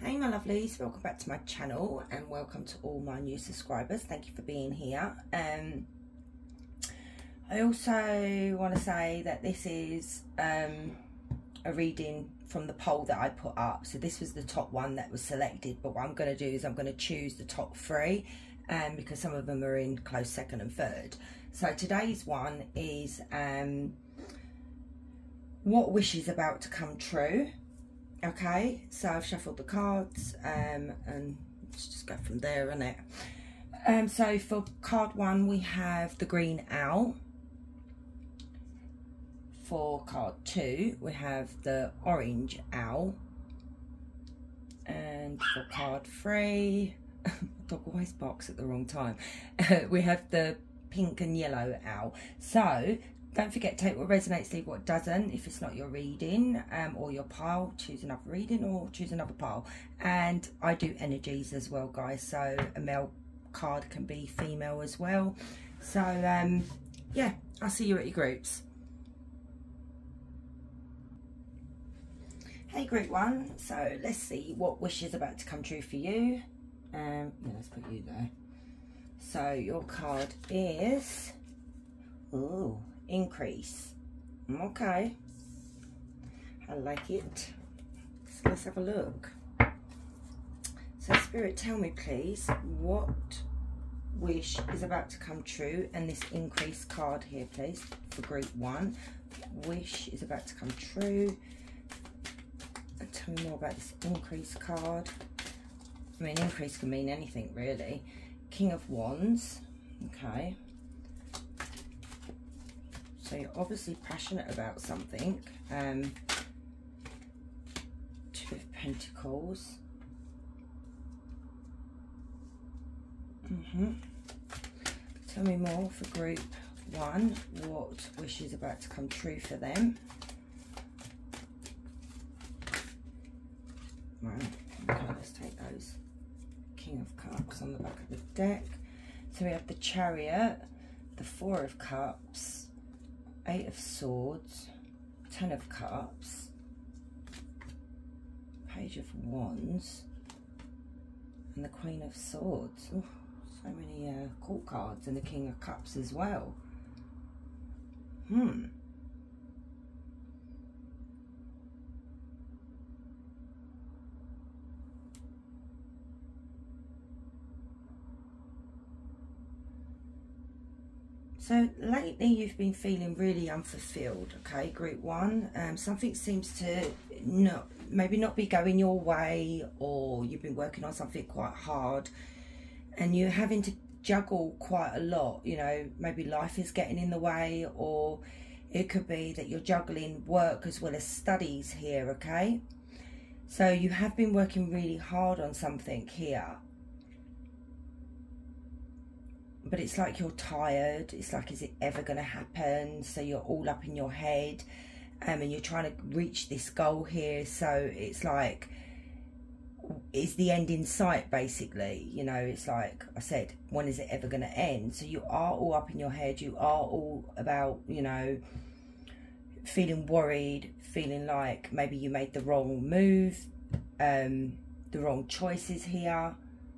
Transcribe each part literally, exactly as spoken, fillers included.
Hey my lovelies, welcome back to my channel and welcome to all my new subscribers. Thank you for being here. Um, I also want to say that this is um, a reading from the poll that I put up. So this was the top one that was selected, but what I'm going to do is I'm going to choose the top three um, because some of them are in close second and third. So today's one is um, what wish is about to come true. Okay, so I've shuffled the cards um, and let's just go from there, innit? Um, so for card one, we have the green owl. For card two, we have the orange owl. And for card three, my dog always barks at the wrong time. We have the pink and yellow owl. So don't forget, take what resonates, leave what doesn't. If it's not your reading um, or your pile, choose another reading or choose another pile. And I do energies as well, guys. So a male card can be female as well. So, um, yeah, I'll see you at your groups. Hey, group one. So let's see what wish is about to come true for you. Um, yeah, let's put you there. So your card is... Ooh. Increase. Okay, I like it. So let's have a look. So Spirit, tell me please, what wish is about to come true? And this increase card here, please, for group one. Wish is about to come true. And tell me more about this increase card. I mean, increase can mean anything really. King of Wands. Okay. So you're obviously passionate about something. Um, Two of Pentacles. Mm-hmm. Tell me more for group one. What wish is about to come true for them? Right. Okay, let's take those. King of Cups on the back of the deck. So we have the Chariot, the Four of Cups, Eight of Swords, Ten of Cups, Page of Wands, and the Queen of Swords. Ooh, so many uh, court cards, and the King of Cups as well. Hmm. So lately you've been feeling really unfulfilled, okay, group one. Um, something seems to not, maybe not be going your way, or you've been working on something quite hard and you're having to juggle quite a lot. You know, maybe life is getting in the way, or it could be that you're juggling work as well as studies here, okay? So you have been working really hard on something here. But it's like you're tired. It's like, is it ever going to happen? So you're all up in your head um, and you're trying to reach this goal here. So it's like, is the end in sight, basically? You know, it's like I said, when is it ever going to end? So you are all up in your head. You are all about, you know, feeling worried, feeling like maybe you made the wrong move, um, the wrong choices here.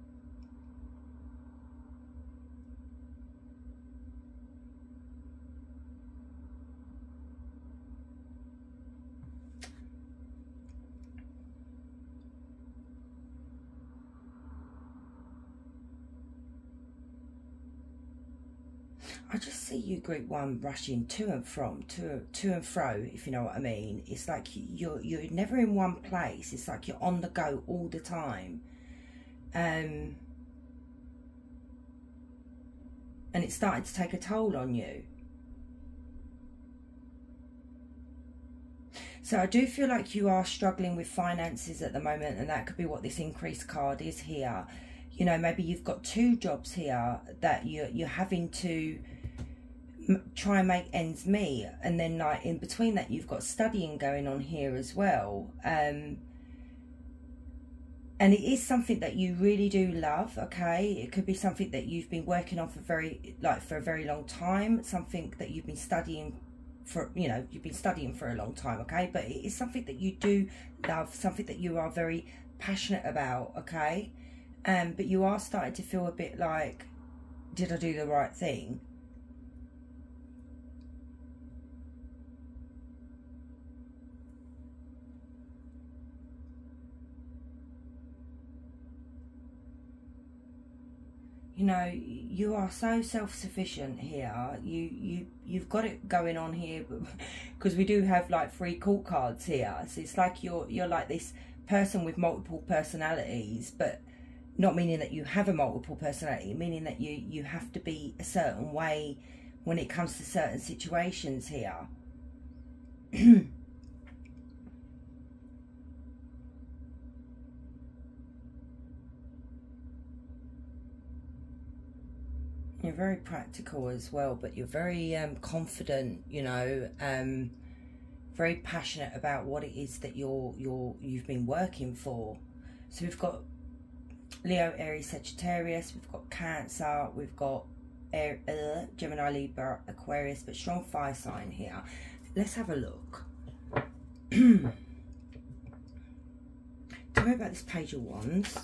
I just see you, group one, rushing to and from, to to and fro, if you know what I mean. It's like you're you're never in one place. It's like you're on the go all the time, um, and it's starting to take a toll on you. So I do feel like you are struggling with finances at the moment, and that could be what this increase card is here. You know, maybe you've got two jobs here that you're you're having to try and make ends meet, and then like in between that you've got studying going on here as well, um and it is something that you really do love, okay? It could be something that you've been working on for very like for a very long time, something that you've been studying for, you know, you've been studying for a long time, okay? But it is something that you do love, something that you are very passionate about, okay? Um, but you are starting to feel a bit like, did I do the right thing? You know, you are so self-sufficient here. You, you, you've got it going on here, because we do have like three court cards here. So it's like you're, you're like this person with multiple personalities, but not meaning that you have a multiple personality, meaning that you, you have to be a certain way when it comes to certain situations here. You're very practical as well, but you're very um, confident, you know, um, very passionate about what it is that you're, you're, you've been working for. So we've got Leo, Aries, Sagittarius, we've got Cancer, we've got Air, uh, Gemini, Libra, Aquarius, but strong fire sign here. Let's have a look. Tell me about this Page of Wands.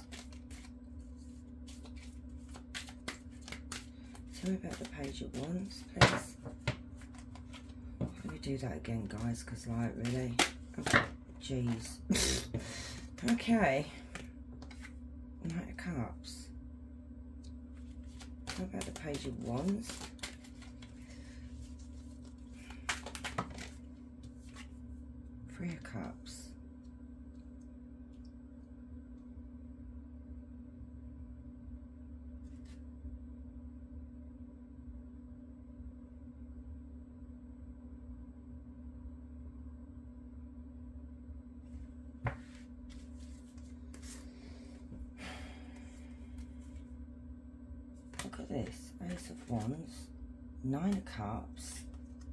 Tell me about the Page of Wands, please. Let me do that again, guys, because, like, really, oh, jeez. Okay. Knight of Cups. Tell me about the Page of Wands. Three of Cups. Look at this, Ace of Wands, Nine of Cups,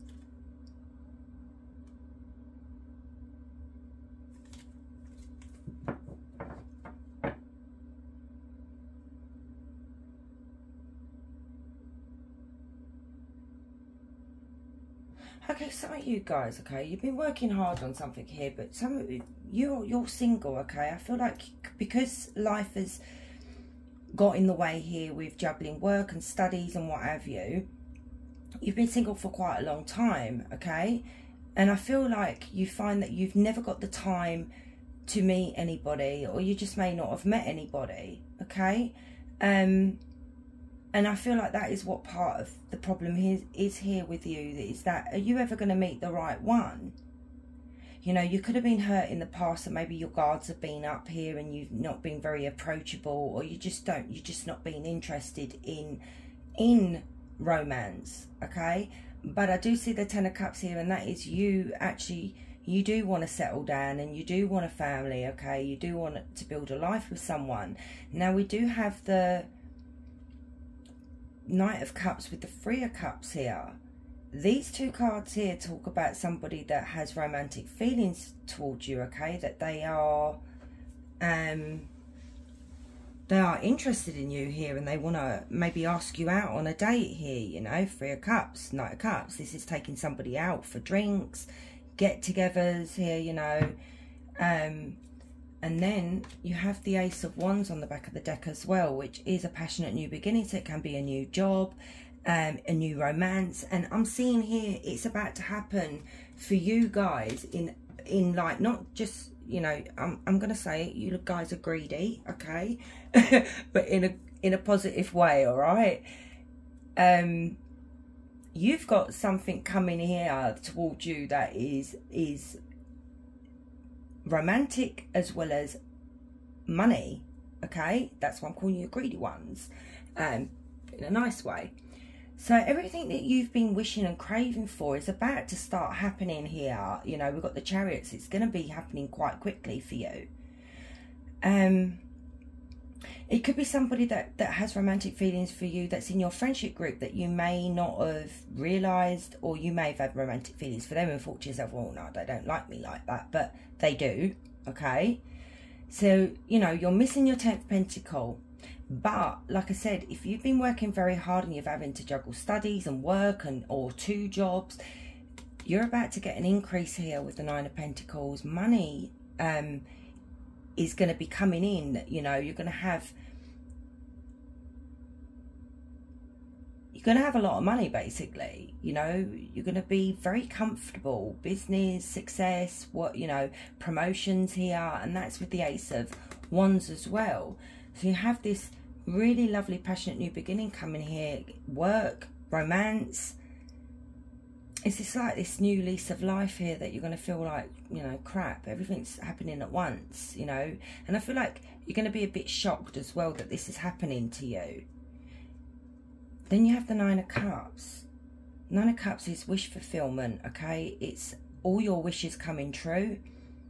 okay, some of you guys, okay, you've been working hard on something here, but some of you, you're, you're single, okay? I feel like because life has got in the way here with juggling work and studies and what have you, you've been single for quite a long time, okay? And I feel like you find that you've never got the time to meet anybody, or you just may not have met anybody, okay? Um, and I feel like that is what part of the problem is, is here with you, is that, are you ever going to meet the right one? You know, you could have been hurt in the past, and maybe your guards have been up here and you've not been very approachable, or you just don't, you're just not being interested in, in romance, okay? But I do see the Ten of Cups here, and that is you actually, you do want to settle down, and you do want a family, okay? You do want to build a life with someone. Now, we do have the Knight of Cups with the Three of Cups here. These two cards here talk about somebody that has romantic feelings towards you, okay? That they are, um, they are interested in you here, and they want to maybe ask you out on a date here, you know? Three of Cups, Knight of Cups. This is taking somebody out for drinks, get-togethers here, you know? Um, and then you have the Ace of Wands on the back of the deck as well, which is a passionate new beginning. So it can be a new job, Um, a new romance, and I'm seeing here it's about to happen for you guys in in like, not just, you know, I'm, I'm gonna say it, you guys are greedy, okay? But in a in a positive way, all right? Um you've got something coming here towards you that is is romantic as well as money, okay? That's why I'm calling you greedy ones, um in a nice way. So everything that you've been wishing and craving for is about to start happening here. You know, we've got the Chariots. It's going to be happening quite quickly for you. Um, it could be somebody that, that has romantic feelings for you that's in your friendship group that you may not have realised, or you may have had romantic feelings for them and thought to yourself, well, no, they don't like me like that, but they do, okay? So, you know, you're missing your tenth Pentacle. But like I said, if you've been working very hard and you're having to juggle studies and work and or two jobs, you're about to get an increase here with the Nine of Pentacles. Money, um, is going to be coming in. You know, you're going to have you're going to have a lot of money, basically. You know, you're going to be very comfortable. Business, success, what, you know, promotions here. And that's with the Ace of Wands as well. So you have this really lovely, passionate new beginning coming here. Work, romance. It's just like this new lease of life here that you're going to feel like, you know, crap. Everything's happening at once, you know. And I feel like you're going to be a bit shocked as well that this is happening to you. Then you have the Nine of Cups. Nine of Cups is wish fulfillment, okay? It's all your wishes coming true.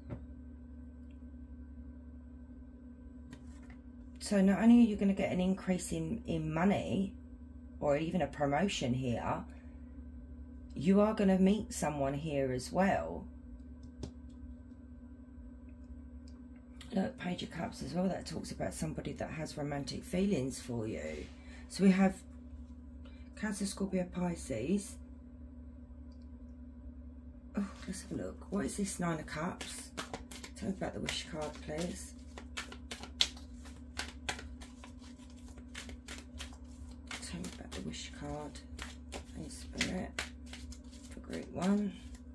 So not only are you going to get an increase in, in money or even a promotion here, you are going to meet someone here as well. Look, Page of Cups as well. That talks about somebody that has romantic feelings for you. So we have Cancer, Scorpio, Pisces. Oh, let's have a look. What is this Nine of Cups? Tell me about the wish card, please. Tell me about the wish card. Holy Spirit. For group one.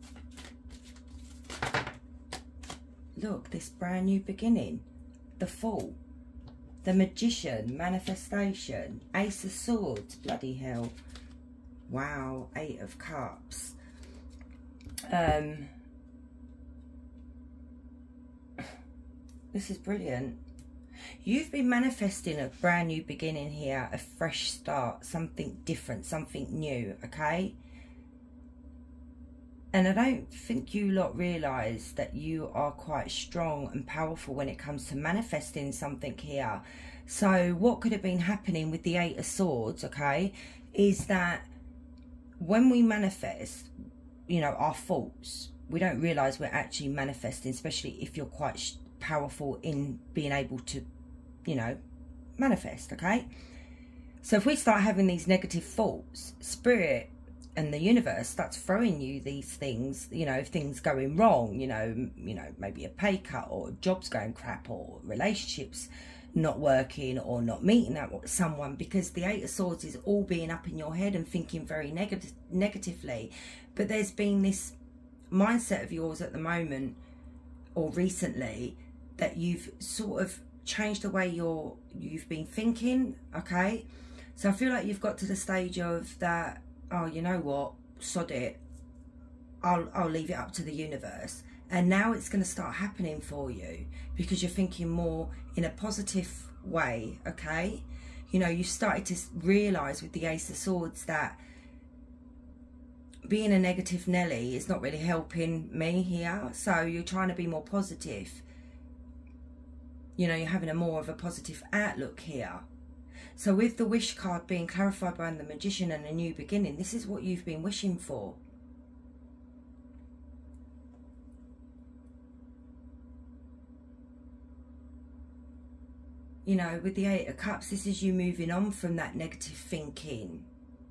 Look, this brand new beginning. The Fool. The Magician, manifestation, Ace of Swords, bloody hell. Wow, Eight of Cups. Um, this is brilliant. You've been manifesting a brand new beginning here, a fresh start, something different, something new, okay? And I don't think you lot realise that you are quite strong and powerful when it comes to manifesting something here. So what could have been happening with the Eight of Swords, okay, is that when we manifest, you know, our faults, we don't realise we're actually manifesting, especially if you're quite powerful in being able to, you know, manifest, okay? So if we start having these negative thoughts, Spirit and the universe starts throwing you these things, you know, if things going wrong, you know, you know, maybe a pay cut or jobs going crap or relationships not working or not meeting that someone, because the Eight of Swords is all being up in your head and thinking very negative, negatively. But there's been this mindset of yours at the moment or recently that you've sort of changed the way you're, you've been thinking, okay? So I feel like you've got to the stage of that, oh, you know what, sod it, I'll, I'll leave it up to the universe. And now it's going to start happening for you because you're thinking more in a positive way, okay? You know, you started to realise with the Ace of Swords that being a negative Nelly is not really helping me here. So you're trying to be more positive. You know, you're having a more of a positive outlook here. So with the wish card being clarified by the Magician and a new beginning, this is what you've been wishing for. You know, with the Eight of Cups, this is you moving on from that negative thinking.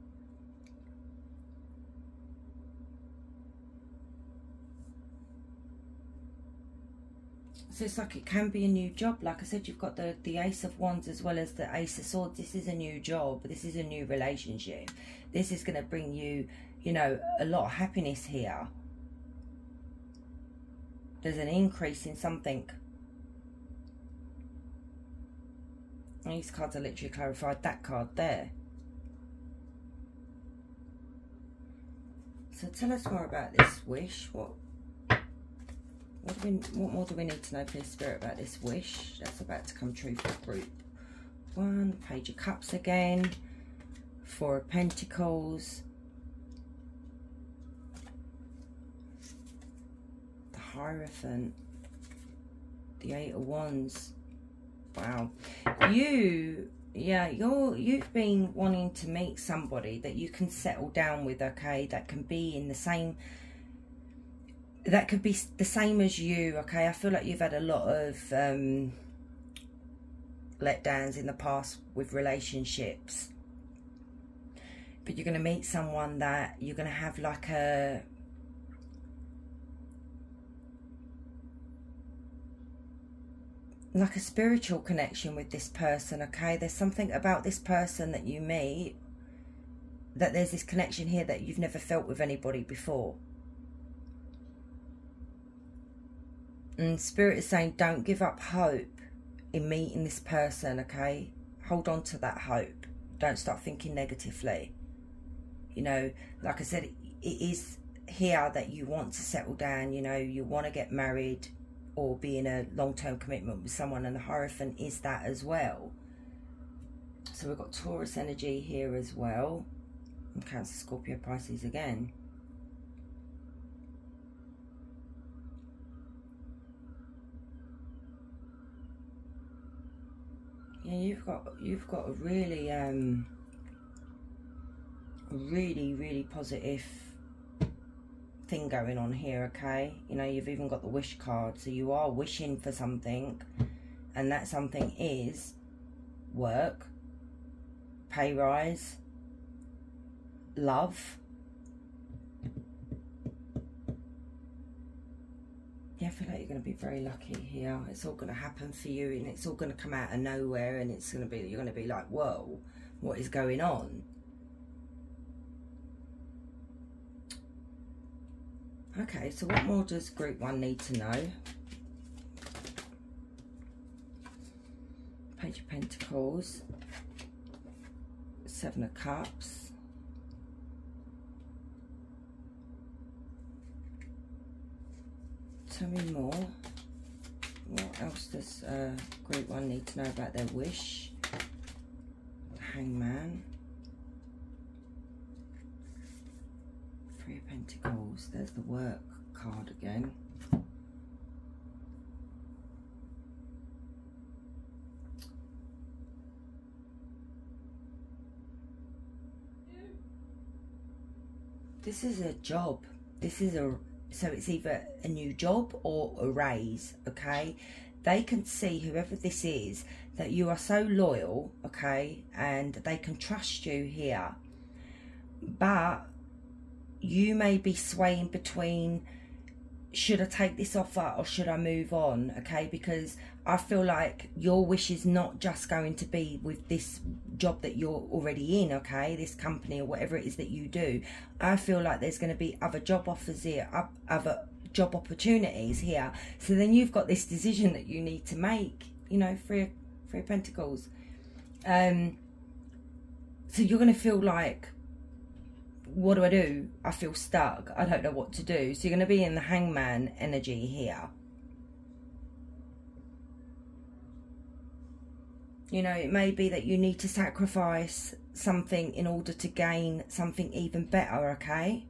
So it's like it can be a new job. Like I said, you've got the, the Ace of Wands as well as the Ace of Swords. This is a new job. This is a new relationship. This is going to bring you, you know, a lot of happiness here. There's an increase in something. And these cards are literally clarified that card there. So tell us more about this wish. What what, do we, what more do we need to know, please, Spirit, about this wish that's about to come true for group one? Page of Cups again. Four of Pentacles. The Hierophant. The Eight of Wands. Wow, you, yeah, you're, you've been wanting to meet somebody that you can settle down with, okay, that can be in the same, that could be the same as you, okay? I feel like you've had a lot of um, letdowns in the past with relationships. But you're going to meet someone that you're going to have like a, like a spiritual connection with this person, okay? There's something about this person that you meet, that there's this connection here that you've never felt with anybody before. And Spirit is saying, don't give up hope in meeting this person, okay? Hold on to that hope. Don't start thinking negatively. You know, like I said, it is here that you want to settle down, you know, you want to get married or be in a long-term commitment with someone, and the Hierophant is that as well. So we've got Taurus energy here as well. And Cancer, Scorpio, Pisces again. Yeah, you've got you've got a really um a really, really positive thing going on here, okay? You know, you've even got the wish card, so you are wishing for something, and that something is work, pay rise, love. Yeah, I feel like you're going to be very lucky here. It's all going to happen for you, and it's all going to come out of nowhere, and it's going to be, you're going to be like, whoa, what is going on? Okay, so what more does group one need to know? Page of Pentacles, Seven of Cups, tell me more. What else does uh, group one need to know about their wish? The Hangman, Three of Pentacles, there's the work card again. This is a job. This is a, so it's either a new job or a raise, okay? They can see, whoever this is, that you are so loyal, okay? And they can trust you here. But you may be swaying between, should I take this offer or should I move on, okay? Because I feel like your wish is not just going to be with this job that you're already in, okay? This company or whatever it is that you do. I feel like there's going to be other job offers here, other job opportunities here. So then you've got this decision that you need to make, you know, three, three of Pentacles. Um, so you're going to feel like, what do I do? I feel stuck. I don't know what to do. So you're going to be in the Hangman energy here. You know, it may be that you need to sacrifice something in order to gain something even better, okay?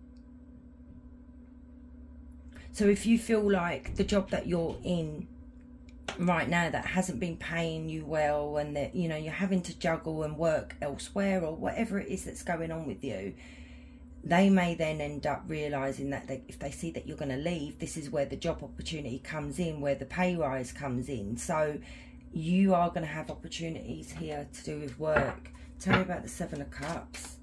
So if you feel like the job that you're in right now that hasn't been paying you well, and that, you know, you're having to juggle and work elsewhere or whatever it is that's going on with you, they may then end up realising that they, if they see that you're going to leave, this is where the job opportunity comes in, where the pay rise comes in. So you are going to have opportunities here to do with work. Tell me about the Seven of Cups.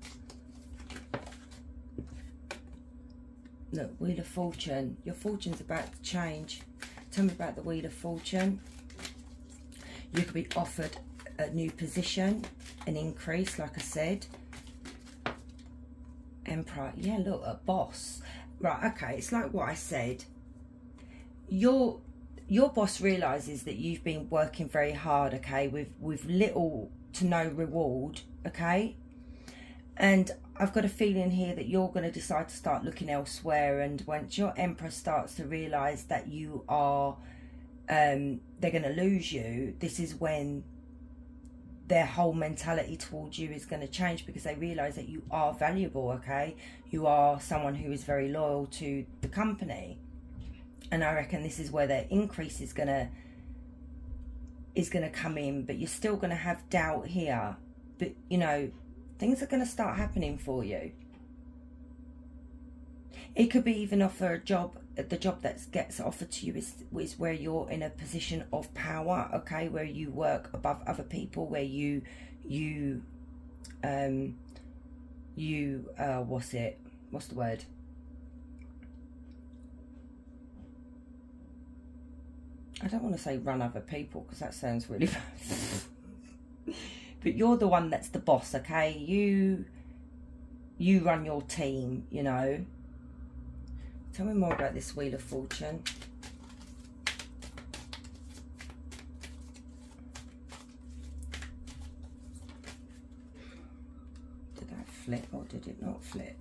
Look, Wheel of Fortune. Your fortune's about to change. Tell me about the Wheel of Fortune. You could be offered a new position, an increase, like I said. Emperor. Yeah, look, a boss. Right, okay, it's like what I said. Your your boss realises that you've been working very hard, okay, with, with little to no reward, okay? And I've got a feeling here that you're going to decide to start looking elsewhere, and once your Emperor starts to realise that you are, um, they're going to lose you, this is when their whole mentality towards you is going to change, because they realise that you are valuable, okay? You are someone who is very loyal to the company. And I reckon this is where their increase is going to is going to come in, but you're still going to have doubt here. But, you know, things are going to start happening for you. It could be even offer a job, the job that gets offered to you is, is where you're in a position of power, okay, where you work above other people, where you, you, um, you, uh, what's it, what's the word? I don't want to say run other people because that sounds really bad. But you're the one that's the boss, okay? You, you run your team, you know. Tell me more about this Wheel of Fortune. Did that flip or did it not flip?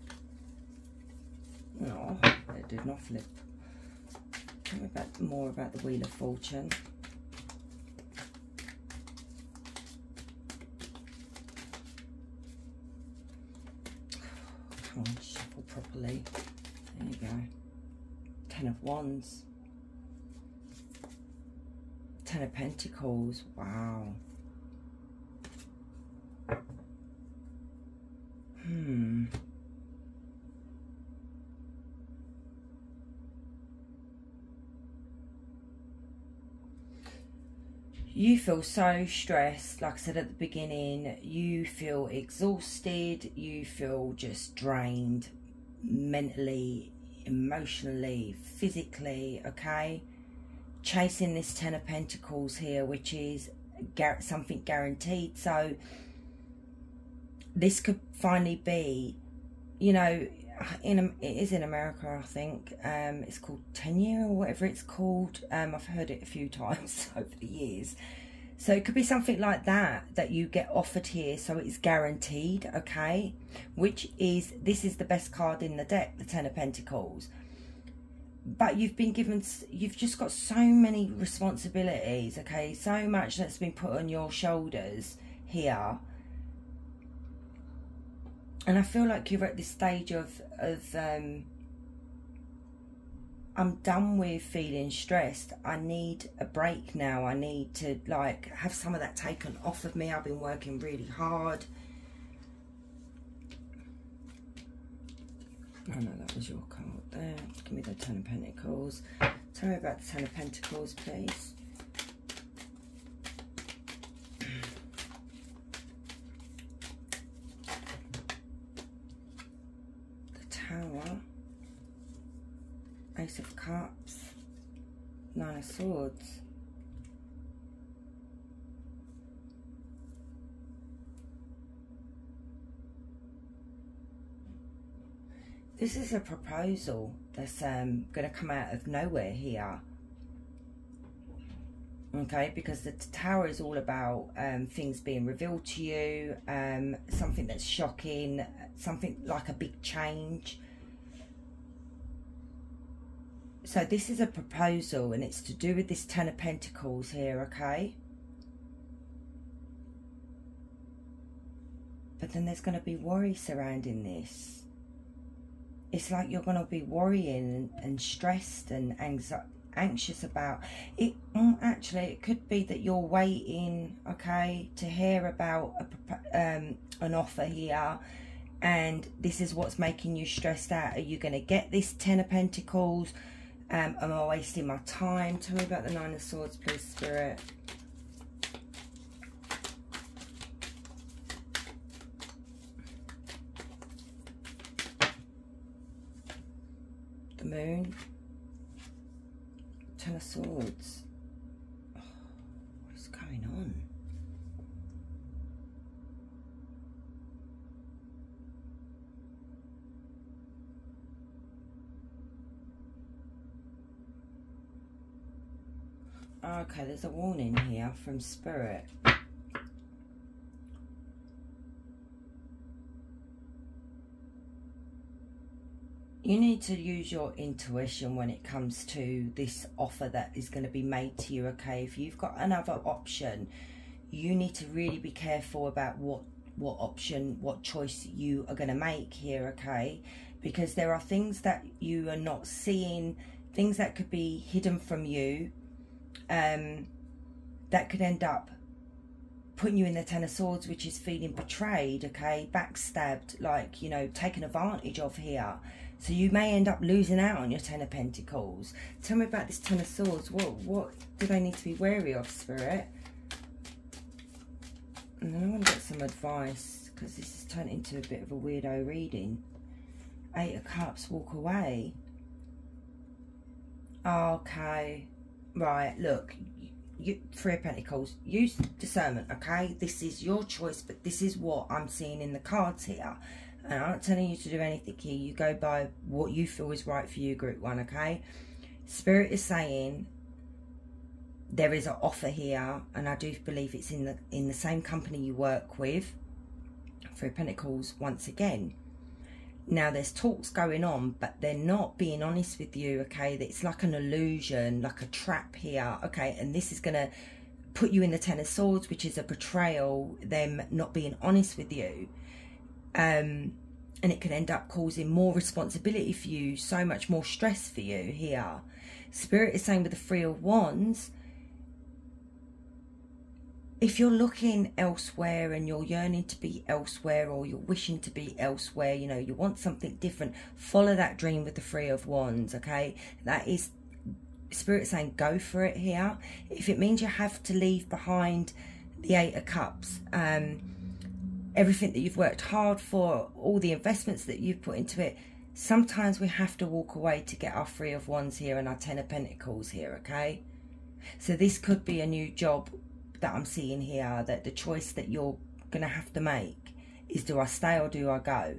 No, it did not flip. Tell me about, more about the Wheel of Fortune. Come on, shuffle properly. There you go. Ten of Wands. Ten of Pentacles. Wow. Hmm. You feel so stressed, like I said at the beginning. You feel exhausted. You feel just drained mentally, emotionally, physically, okay? Chasing this Ten of Pentacles here, which is something guaranteed. So this could finally be, you know, in it is in America, I think. Um, it's called tenure or whatever it's called. Um, I've heard it a few times over the years. So it could be something like that that you get offered here. So it's guaranteed, okay? Which is, this is the best card in the deck, the Ten of Pentacles. But you've been given, you've just got so many responsibilities, okay? So much that's been put on your shoulders here. And I feel like you're at this stage of, of um, I'm done with feeling stressed. I need a break now. I need to, like, have some of that taken off of me. I've been working really hard. Oh no, that was your card there. Give me the Ten of Pentacles. Tell me about the Ten of Pentacles, please. Tower, Ace of Cups, Nine of Swords. This is a proposal that's um, going to come out of nowhere here. Okay, because the Tower is all about um, things being revealed to you, um, something that's shocking, something like a big change. So this is a proposal and it's to do with this Ten of Pentacles here, okay? But then there's going to be worry surrounding this. It's like you're going to be worrying and, and stressed and anxiety. Anxious about it. Mm, actually, it could be that you're waiting, okay, to hear about a, um, an offer here, and this is what's making you stressed out. Are you going to get this Ten of Pentacles? Um, am I wasting my time? Tell me about the Nine of Swords, please, Spirit. The Moon. Ten of Swords. Oh, what is going on? Okay, there's a warning here from Spirit. You need to use your intuition when it comes to this offer that is going to be made to you, okay? If you've got another option, you need to really be careful about what, what option, what choice you are going to make here, okay? Because there are things that you are not seeing, things that could be hidden from you, um, that could end up putting you in the Ten of Swords, which is feeling betrayed, okay? Backstabbed, like, you know, taken advantage of here. So you may end up losing out on your Ten of Pentacles. Tell me about this Ten of Swords. What, what do they need to be wary of, Spirit? And then I want to get some advice, because this has turned into a bit of a weirdo reading. Eight of Cups, walk away. Okay. right, look, you, Three of Pentacles, use discernment, okay? This is your choice, but this is what I'm seeing in the cards here. And I'm not telling you to do anything here. You go by what you feel is right for you, Group One, okay? Spirit is saying there is an offer here, and I do believe it's in the in the same company you work with. Three of Pentacles once again. Now there's talks going on, but they're not being honest with you, okay? It's like an illusion, like a trap here, okay? And this is going to put you in the Ten of Swords, which is a betrayal, them not being honest with you. Um, and it could end up causing more responsibility for you, so much more stress for you here. Spirit is saying with the Three of Wands, if you're looking elsewhere and you're yearning to be elsewhere, or you're wishing to be elsewhere, you know, you want something different, follow that dream with the Three of Wands, okay? That is Spirit saying go for it here. If it means you have to leave behind the Eight of Cups, um, everything that you've worked hard for, all the investments that you've put into it, sometimes we have to walk away to get our Three of Wands here and our Ten of Pentacles here, okay? So this could be a new job that I'm seeing here, that the choice that you're going to have to make is, do I stay or do I go?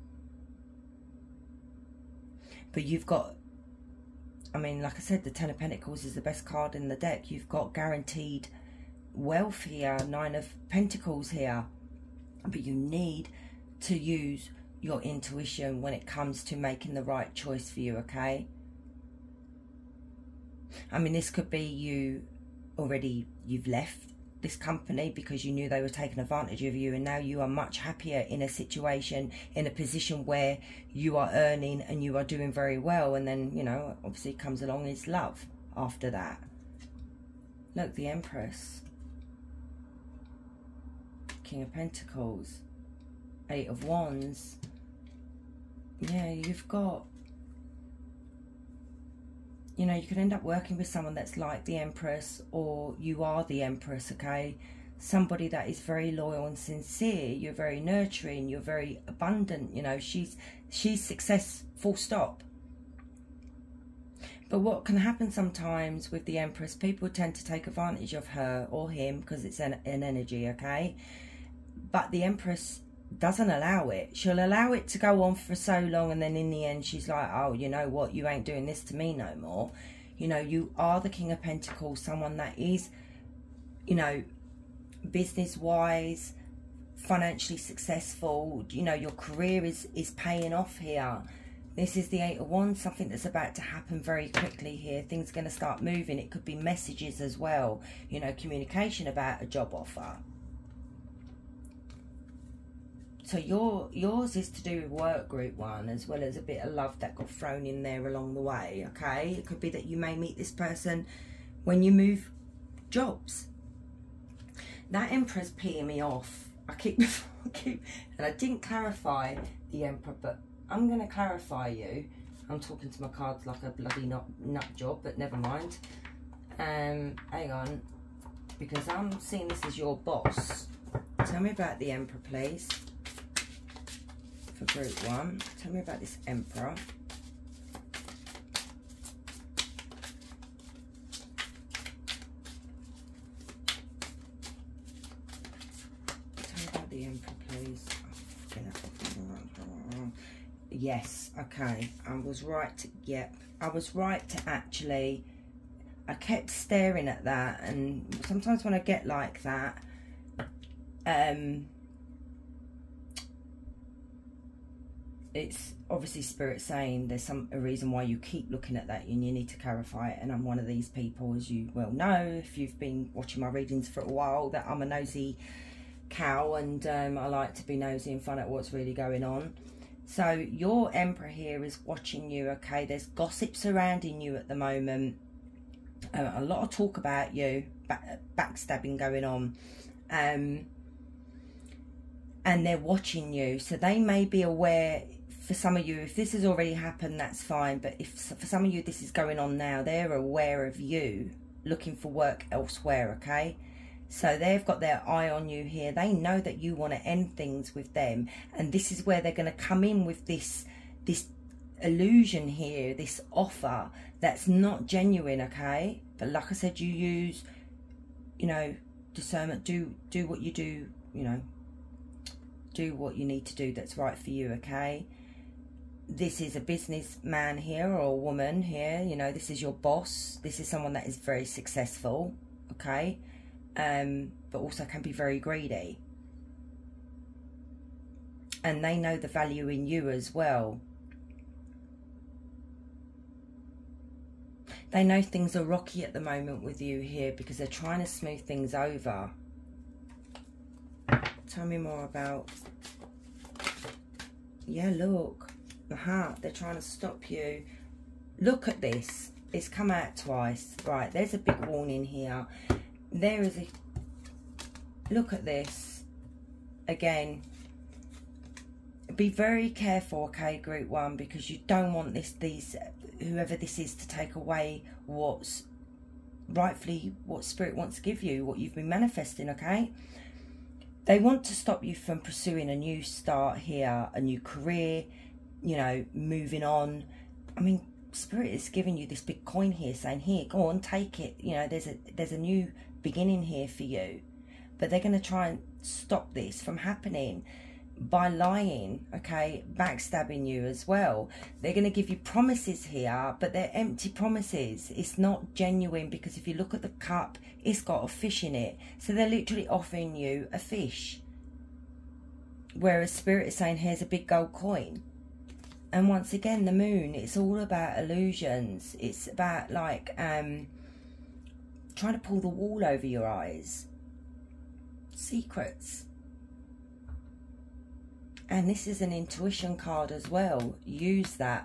But you've got, I mean, like I said, the Ten of Pentacles is the best card in the deck. You've got guaranteed wealth here, Nine of Pentacles here. But you need to use your intuition when it comes to making the right choice for you, okay? I mean, this could be you already, you've left this company because you knew they were taking advantage of you, and now you are much happier in a situation, in a position where you are earning and you are doing very well. And then, you know, obviously comes along is love after that. Look, the Empress, King of Pentacles, Eight of Wands. Yeah, you've got, you know, you could end up working with someone that's like the Empress, or you are the Empress, okay? Somebody that is very loyal and sincere. You're very nurturing. You're very abundant. You know, she's she's success, full stop. But what can happen sometimes with the Empress, people tend to take advantage of her or him because it's an, an energy, okay? But the Empress doesn't allow it. She'll allow it to go on for so long, and then in the end she's like, oh, you know what, you ain't doing this to me no more. You know, you are the King of Pentacles, someone that is, you know, business wise, financially successful. You know, your career is is paying off here. This is the Eight of Wands, something that's about to happen very quickly here. Things are going to start moving. It could be messages as well, you know, communication about a job offer. So your, yours is to do with work, Group One, as well as a bit of love that got thrown in there along the way, okay? It could be that you may meet this person when you move jobs. That Emperor's peeing me off. I keep, I keep, and I didn't clarify the Emperor, but I'm going to clarify you. I'm talking to my cards like a bloody nut, nut job, but never mind. Um, hang on, because I'm seeing this as your boss. Tell me about the Emperor, please. For Group One, tell me about this Emperor. Tell me about the Emperor, please. Oh, yes, okay. I was right to, yep. I was right to actually, I kept staring at that, and sometimes when I get like that, um, it's obviously Spirit saying there's some a reason why you keep looking at that, and you need to clarify it. And I'm one of these people, as you well know, if you've been watching my readings for a while, that I'm a nosy cow, and um, I like to be nosy and find out what's really going on. So your Emperor here is watching you, okay? There's gossip surrounding you at the moment. Um, a lot of talk about you, back, backstabbing going on. Um, and they're watching you. So they may be aware, for some of you, if this has already happened, that's fine. But if for some of you this is going on now, they're aware of you looking for work elsewhere, okay? So they've got their eye on you here. They know that you want to end things with them. And this is where they're going to come in with this, this illusion here, this offer that's not genuine, okay? But like I said, you use, you know, discernment. Do do what you do, you know, do what you need to do that's right for you, okay? This is a businessman here or a woman here, you know, this is your boss. This is someone that is very successful, okay? Um, but also can be very greedy. And they know the value in you as well. They know things are rocky at the moment with you here because they're trying to smooth things over. Tell me more about... Yeah, look. Aha, they're trying to stop you. Look at this. It's come out twice. Right, there's a big warning here. There is a... Look at this. Again. Be very careful, okay, group one, because you don't want this, these, whoever this is, to take away what's rightfully, what spirit wants to give you, what you've been manifesting, okay? They want to stop you from pursuing a new start here, a new career, you know, moving on. I mean, spirit is giving you this big coin here, saying, here, go on, take it. You know, there's a there's a new beginning here for you. But they're going to try and stop this from happening by lying, okay, backstabbing you as well. They're going to give you promises here, but they're empty promises. It's not genuine, because if you look at the cup, it's got a fish in it. So they're literally offering you a fish. Whereas spirit is saying, here's a big gold coin. And once again, the moon, it's all about illusions. It's about, like, um, trying to pull the wool over your eyes. Secrets. And this is an intuition card as well. Use that.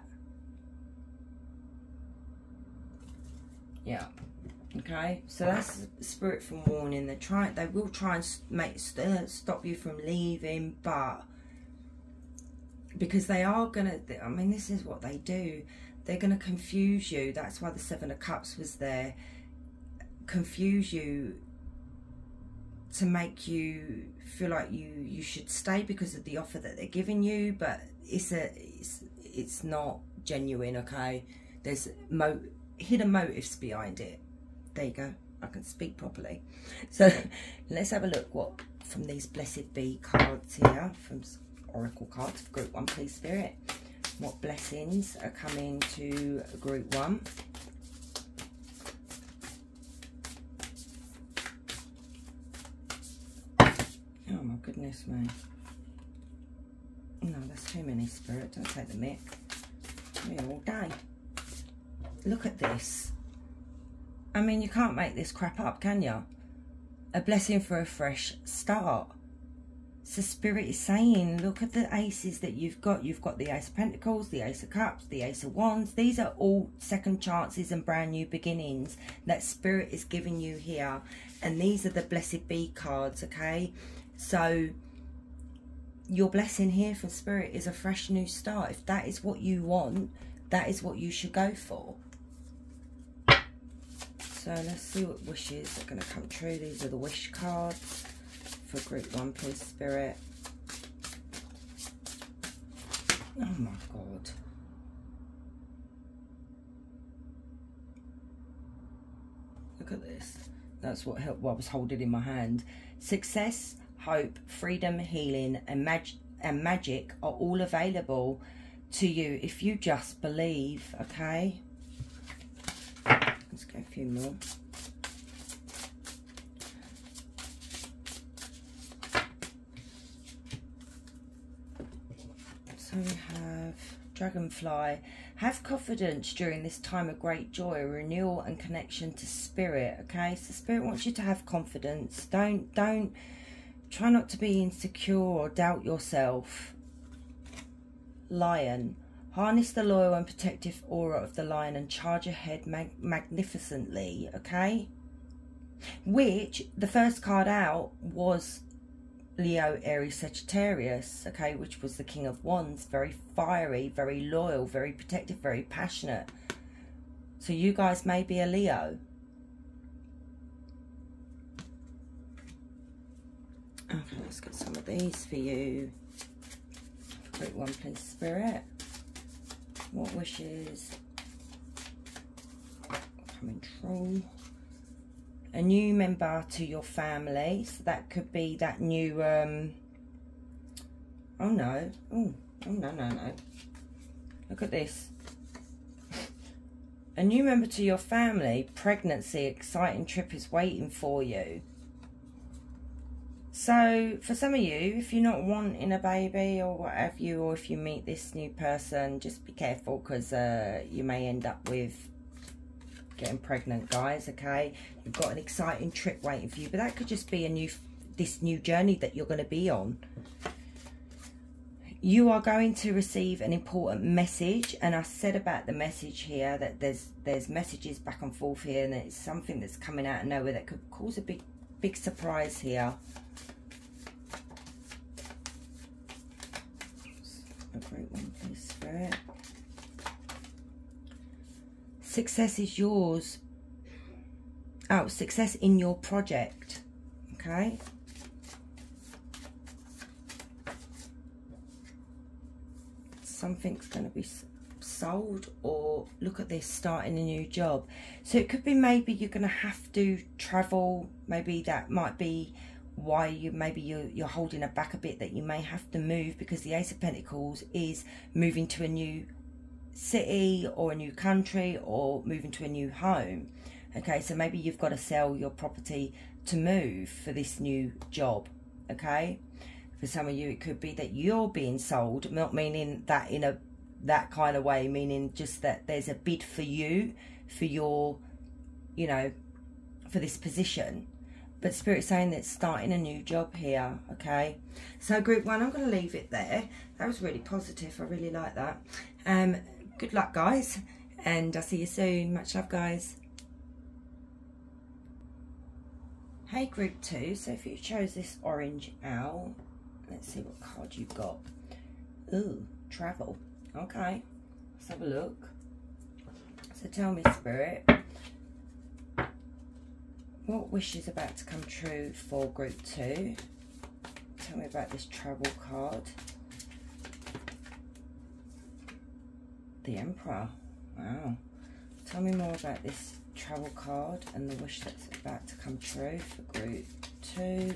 Yeah. Okay. So that's spirit from warning. They try. They will try and make stop you from leaving, but because they are gonna. I mean, this is what they do. They're gonna confuse you. That's why the Seven of Cups was there. Confuse you, to make you feel like you you should stay because of the offer that they're giving you, but it's a it's, it's not genuine, okay? There's mo hidden motives behind it. There you go. I can speak properly. So let's have a look what from these Blessed Be cards here, from Oracle cards for Group One, please, Spirit. What blessings are coming to Group One? Oh my goodness me. No, that's too many, Spirit. Don't take the mick. Me all day. Look at this. I mean, you can't make this crap up, can you? A blessing for a fresh start. So Spirit is saying, look at the aces that you've got. You've got the Ace of Pentacles, the Ace of Cups, the Ace of Wands. These are all second chances and brand new beginnings that Spirit is giving you here. And these are the Blessed Be cards, okay? So your blessing here from Spirit is a fresh new start. If that is what you want, that is what you should go for. So let's see what wishes are going to come true. These are the wish cards for Group One, please, Spirit. Oh my God. Look at this. That's what, helped, what I was holding in my hand. Success, hope, freedom, healing, and, mag and magic are all available to you if you just believe, okay? Let's go a few more. So we have Dragonfly. Have confidence during this time of great joy, renewal and connection to Spirit, okay? So Spirit wants you to have confidence. Don't, don't, try not to be insecure or doubt yourself. Lion. Harness the loyal and protective aura of the lion and charge ahead mag magnificently, okay? Which, the first card out was Leo, Aries, Sagittarius, okay? Which was the King of Wands. Very fiery, very loyal, very protective, very passionate. So you guys may be a Leo. Okay, let's get some of these for you. Group One, please, Spirit. What wishes coming true? a new member to your family. So that could be that new, um, oh no, oh, oh no, no, no. Look at this. A new member to your family, pregnancy, exciting trip is waiting for you. So for some of you, if you're not wanting a baby or what have you, or if you meet this new person, just be careful, because uh, you may end up with getting pregnant, guys, okay? You've got an exciting trip waiting for you, but that could just be a new, this new journey that you're going to be on. You are going to receive an important message, and I said about the message here that there's there's messages back and forth here, and it's something that's coming out of nowhere that could cause a big big surprise here. A great one, please, Spirit. Success is yours. Oh, success in your project. Okay. Something's going to be sold, or look at this, starting a new job. So it could be maybe you're going to have to travel. Maybe that might be why you maybe you're, you're holding it back a bit, that you may have to move, because the Ace of Pentacles is moving to a new city or a new country, or moving to a new home. Okay, so maybe you've got to sell your property to move for this new job. Okay, for some of you it could be that you're being sold, not meaning that in a that kind of way, meaning just that there's a bid for you, for your, you know, for this position. But Spirit's saying that starting a new job here, okay? So group one, I'm going to leave it there. That was really positive. I really like that. Um, good luck, guys. And I'll see you soon. Much love, guys. Hey, group two. So if you chose this orange owl, let's see what card you've got. Ooh, travel. Okay. Let's have a look. So tell me, Spirit, what wish is about to come true for group two? Tell me about this travel card. The Emperor. Wow. Tell me more about this travel card and the wish that's about to come true for group two.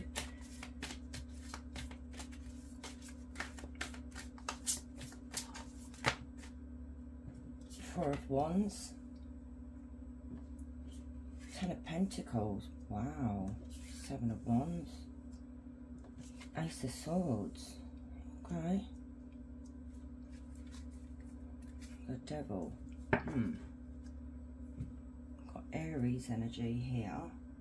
Four of Wands. Ten of Pentacles. Wow. Seven of Wands. Ace of Swords. Okay. The Devil. Hmm. Got Aries energy here.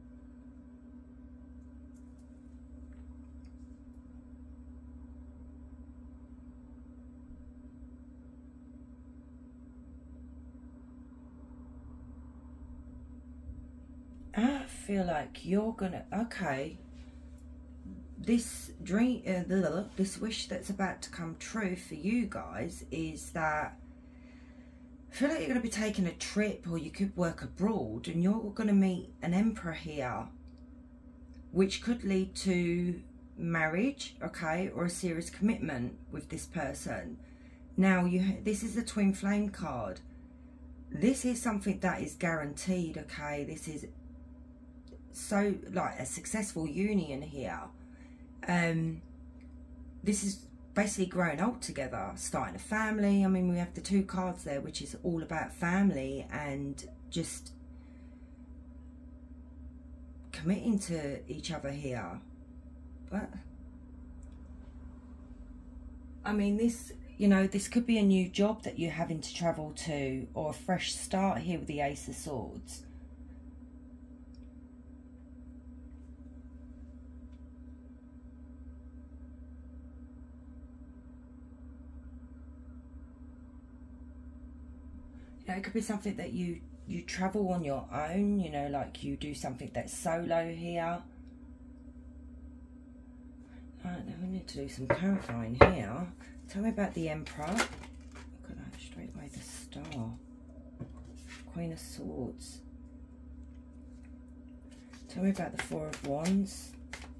I feel like you're gonna, okay, this dream, uh, this wish that's about to come true for you guys is that I feel like you're going to be taking a trip, or you could work abroad, and you're going to meet an Emperor here, which could lead to marriage, okay, or a serious commitment with this person. Now, you this is a twin flame card. This is something that is guaranteed, okay. This is so like a successful union here. Um, this is basically growing old together, starting a family. I mean, we have the two cards there, which is all about family and just committing to each other here. But I mean, this, you know, this could be a new job that you're having to travel to, or a fresh start here with the Ace of Swords. It could be something that you you travel on your own, you know, like you do something that's solo here. Right, now we need to do some clarifying here. Tell me about the Emperor. Look at that, straight away, the Star. Queen of Swords. Tell me about the Four of Wands.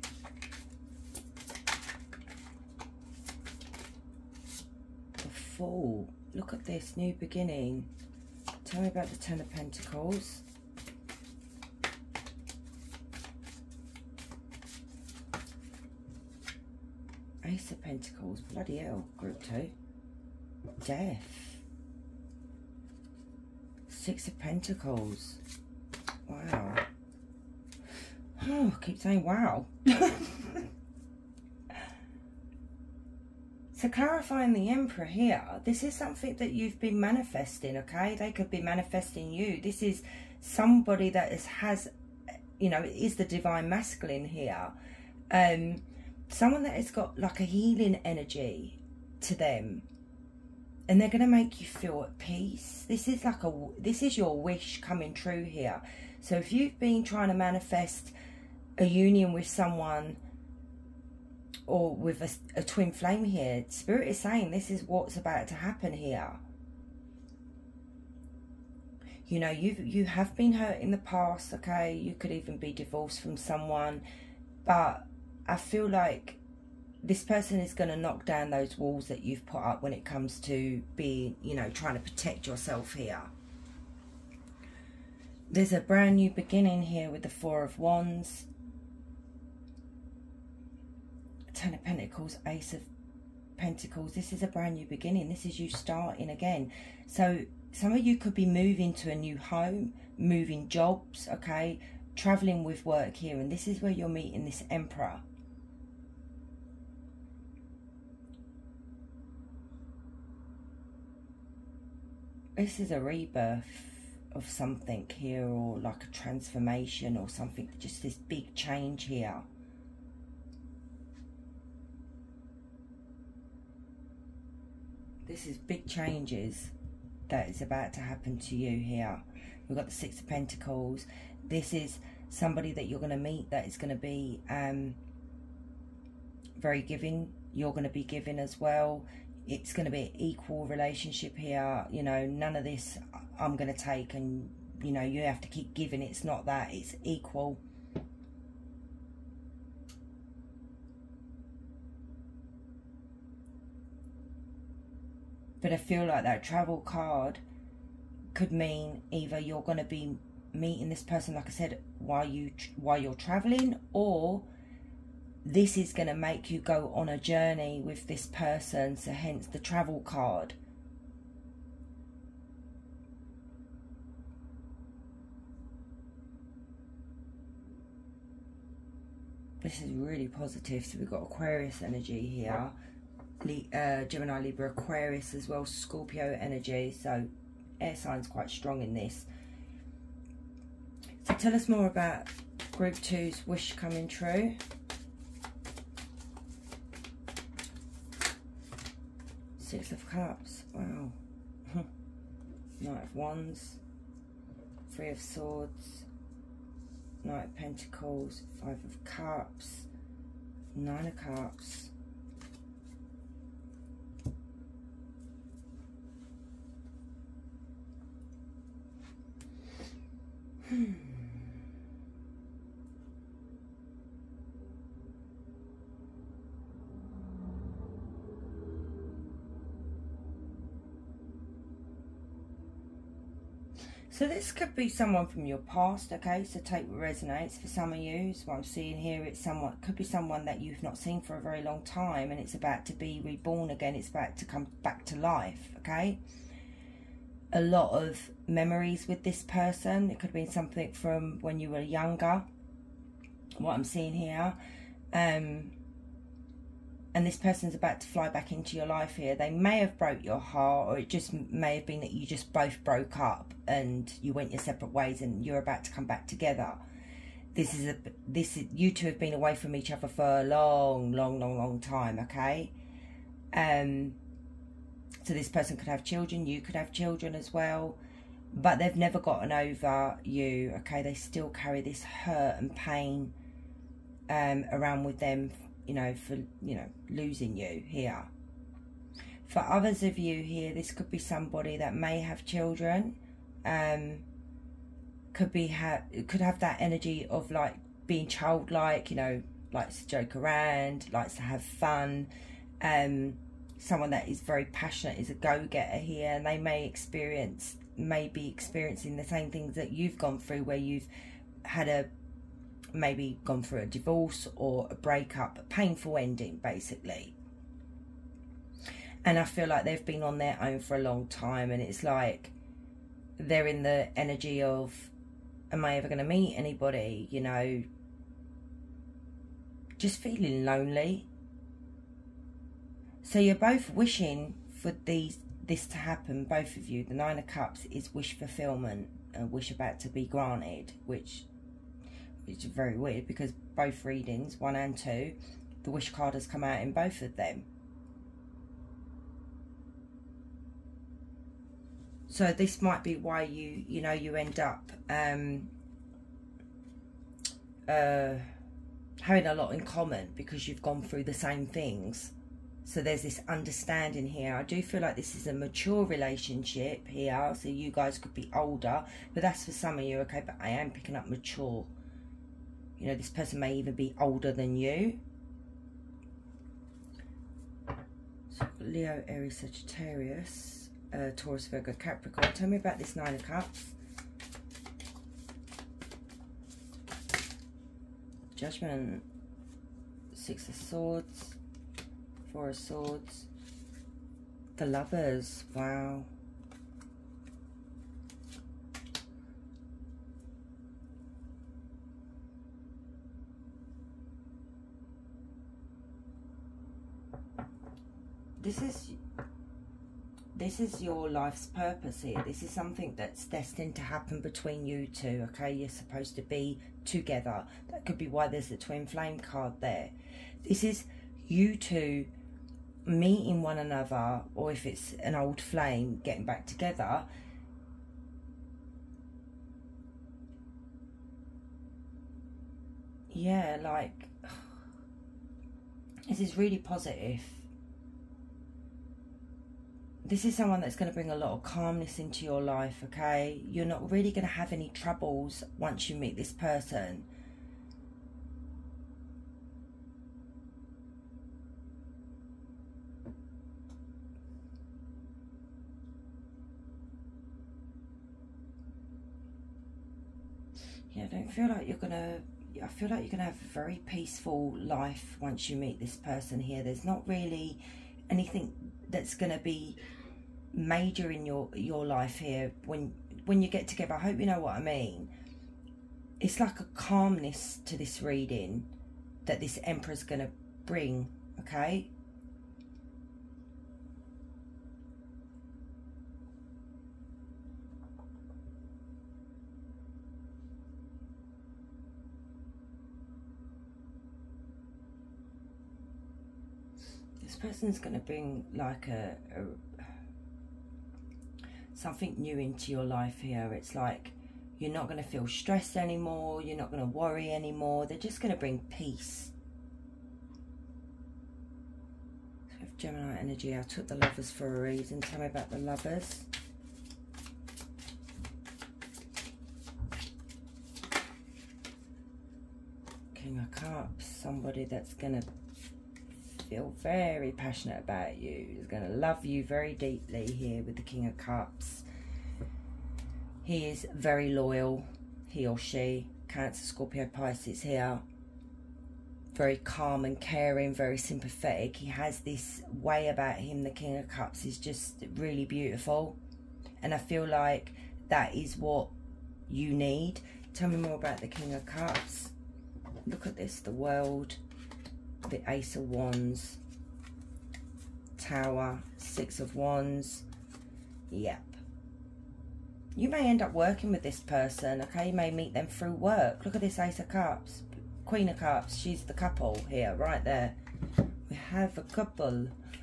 The Fool. Look at this, new beginning. Tell me about the Ten of Pentacles. Ace of Pentacles. Bloody hell. Group two. Death. Six of Pentacles. Wow. Oh, I keep saying wow. So clarifying the Emperor here, this is something that you've been manifesting, okay? They could be manifesting you. This is somebody that is, has, you know, is the divine masculine here. Um, someone that has got like a healing energy to them. And they're going to make you feel at peace. This is like a, this is your wish coming true here. So if you've been trying to manifest a union with someone, or with a, a twin flame here, Spirit is saying this is what's about to happen here. You know, you you have been hurt in the past, okay? You could even be divorced from someone. But I feel like this person is going to knock down those walls that you've put up when it comes to being, you know, trying to protect yourself here. There's a brand new beginning here with the Four of Wands. Ten of Pentacles, Ace of Pentacles. This is a brand new beginning. This is you starting again. So some of you could be moving to a new home, moving jobs, okay, traveling with work here, and this is where you're meeting this Emperor. This is a rebirth of something here, or like a transformation or something, just this big change here. This is big changes that is about to happen to you here. We've got the Six of Pentacles. This is somebody that you're going to meet that is going to be um, very giving. You're going to be giving as well. It's going to be an equal relationship here. You know, none of this I'm going to take and, you know, you have to keep giving. It's not that. It's equal. But I feel like that travel card could mean either you're going to be meeting this person, like I said, while, you, while you're traveling, or this is going to make you go on a journey with this person, so hence the travel card. This is really positive. So we've got Aquarius energy here. Uh, Gemini, Libra, Aquarius as well, Scorpio energy, so air signs quite strong in this. So tell us more about Group two's wish coming true. Six of Cups, wow. Knight of Wands, Three of Swords, Knight of Pentacles, Five of Cups, Nine of Cups. Hmm. So this could be someone from your past, okay? So take what resonates for some of you. So what I'm seeing here, it's someone, could be someone that you've not seen for a very long time, and it's about to be reborn again. It's about to come back to life, okay? A lot of memories with this person. It could have been something from when you were younger, what I'm seeing here. Um, and this person's about to fly back into your life here. They may have broke your heart, or it just may have been that you just both broke up and you went your separate ways and you're about to come back together. This is a, this is, you two have been away from each other for a long, long, long, long time, okay? Um, so this person could have children, you could have children as well, but they've never gotten over you, okay? They still carry this hurt and pain um, around with them, you know, for, you know, losing you here. For others of you here, this could be somebody that may have children, um, could be ha could have that energy of like being childlike, you know, likes to joke around, likes to have fun, um, someone that is very passionate, is a go-getter here, and they may experience, may be experiencing the same things that you've gone through, where you've had a, maybe gone through a divorce or a breakup, a painful ending, basically. And I feel like they've been on their own for a long time, and it's like they're in the energy of, am I ever going to meet anybody, you know, just feeling lonely. So you're both wishing for these this to happen, both of you. The Nine of Cups is wish fulfillment, a wish about to be granted, which, which is very weird because both readings, one and two, the wish card has come out in both of them. So this might be why you, you know, you end up um, uh, having a lot in common because you've gone through the same things. So there's this understanding here. I do feel like this is a mature relationship here. So you guys could be older, but that's for some of you, okay? But I am picking up mature. You know, this person may even be older than you. So Leo, Aries, Sagittarius, uh, Taurus, Virgo, Capricorn. Tell me about this Nine of Cups. Judgment, Six of Swords, Four of Swords, the Lovers. Wow. This is this is your life's purpose here. This is something that's destined to happen between you two, okay? You're supposed to be together. That could be why there's the twin flame card there. This is you two meeting one another, or if it's an old flame, getting back together. Yeah, like, this is really positive. This is someone that's going to bring a lot of calmness into your life, okay? You're not really going to have any troubles once you meet this person. Yeah, I don't feel like you're going to... I feel like you're going to have a very peaceful life once you meet this person here. There's not really anything that's going to be major in your your life here when when you get together. I hope you know what I mean. It's like a calmness to this reading that this Emperor's going to bring, okay? This person's going to bring like a, a something new into your life here. It's like you're not going to feel stressed anymore. You're not going to worry anymore. They're just going to bring peace. So with Gemini energy, I took the Lovers for a reason. Tell me about the Lovers. King of Cups. Somebody that's going to feel very passionate about you, is going to love you very deeply here with the King of Cups. He is very loyal, he or she. Cancer, Scorpio, Pisces here. Very calm and caring, very sympathetic. He has this way about him. The King of Cups is just really beautiful, and I feel like that is what you need. Tell me more about the King of Cups. Look at this, the World, the Ace of Wands, Tower, Six of Wands. Yep. You may end up working with this person, okay? You may meet them through work. Look at this Ace of Cups, Queen of Cups. She's the couple here, right there. We have a couple.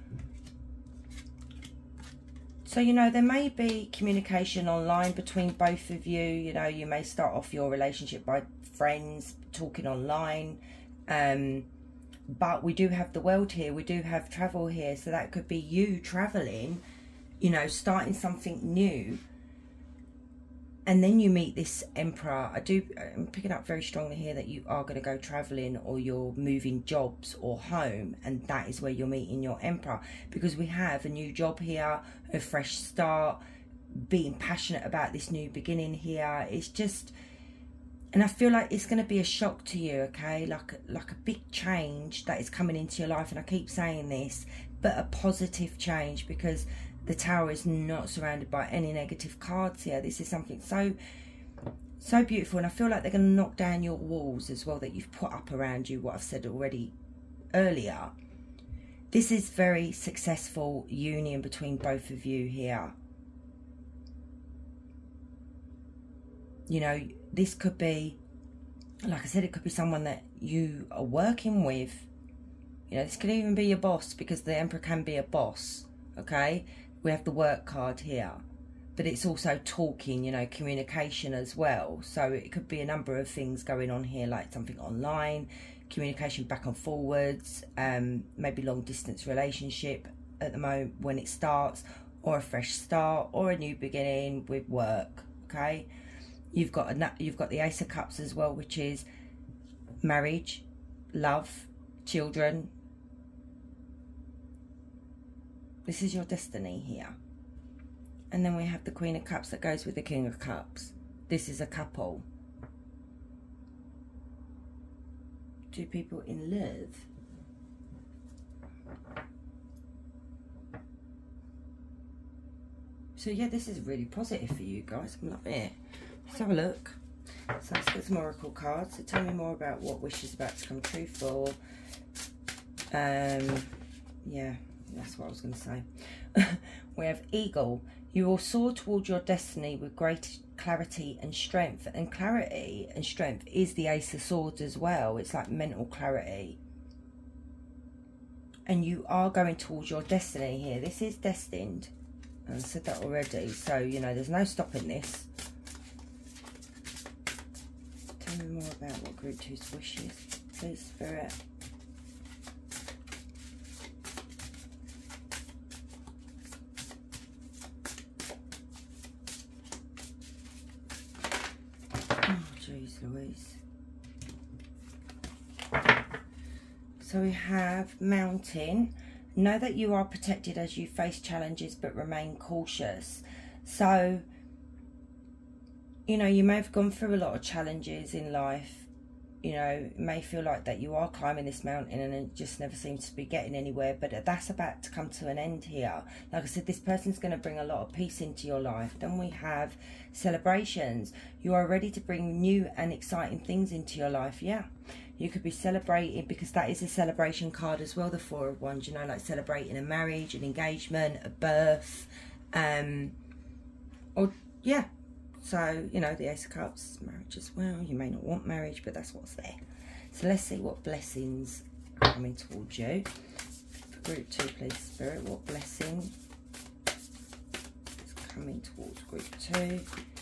So, you know, there may be communication online between both of you. You know, you may start off your relationship by friends, talking online. Um... But we do have the world here. We do have travel here. So that could be you traveling, you know, starting something new. And then you meet this Emperor. I do, I'm picking up very strongly here that you are going to go traveling, or you're moving jobs or home. And that is where you're meeting your Emperor. Because we have a new job here, a fresh start, being passionate about this new beginning here. It's just... And I feel like it's going to be a shock to you, okay? Like, like a big change that is coming into your life. And I keep saying this. but a positive change, because the Tower is not surrounded by any negative cards here. This is something so, so beautiful. And I feel like they're going to knock down your walls as well that you've put up around you, what I've said already earlier. This is very successful union between both of you here. You know, this could be, like I said, it could be someone that you are working with. You know, this could even be your boss, because the Emperor can be a boss, okay? We have the work card here. But it's also talking, you know, communication as well. So it could be a number of things going on here, like something online, communication back and forwards, um, maybe long distance relationship at the moment when it starts, or a fresh start, or a new beginning with work, okay? You've got a, you've got the Ace of Cups as well, which is marriage, love, children. This is your destiny here. And then we have the Queen of Cups that goes with the King of Cups. This is a couple. Two people in love. So yeah, this is really positive for you guys. I love it. Let's have a look. So let's get some oracle cards. So tell me more about what wish is about to come true for. Um, yeah, that's what I was going to say. We have Eagle. You will soar towards your destiny with great clarity and strength. And clarity and strength is the Ace of Swords as well. It's like mental clarity. And you are going towards your destiny here. This is destined. I said that already. So, you know, there's no stopping this. Tell me more about what Group two's wish is, please, Spirit. Oh, jeez Louise. So we have Mountain. Know that you are protected as you face challenges, but remain cautious. So, you know, you may have gone through a lot of challenges in life. You know, it may feel like that you are climbing this mountain and it just never seems to be getting anywhere. But that's about to come to an end here. Like I said, this person's going to bring a lot of peace into your life. Then we have celebrations. You are ready to bring new and exciting things into your life. Yeah. You could be celebrating, because that is a celebration card as well, the Four of Wands, you know, like celebrating a marriage, an engagement, a birth, um, or, yeah. So, you know, the Ace of Cups, marriage as well. You may not want marriage, but that's what's there. So let's see what blessings are coming towards you. For Group two, please, Spirit, what blessing is coming towards Group two?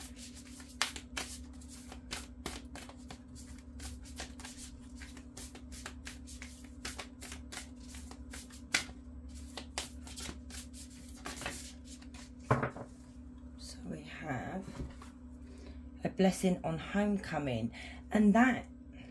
Blessing on homecoming, and that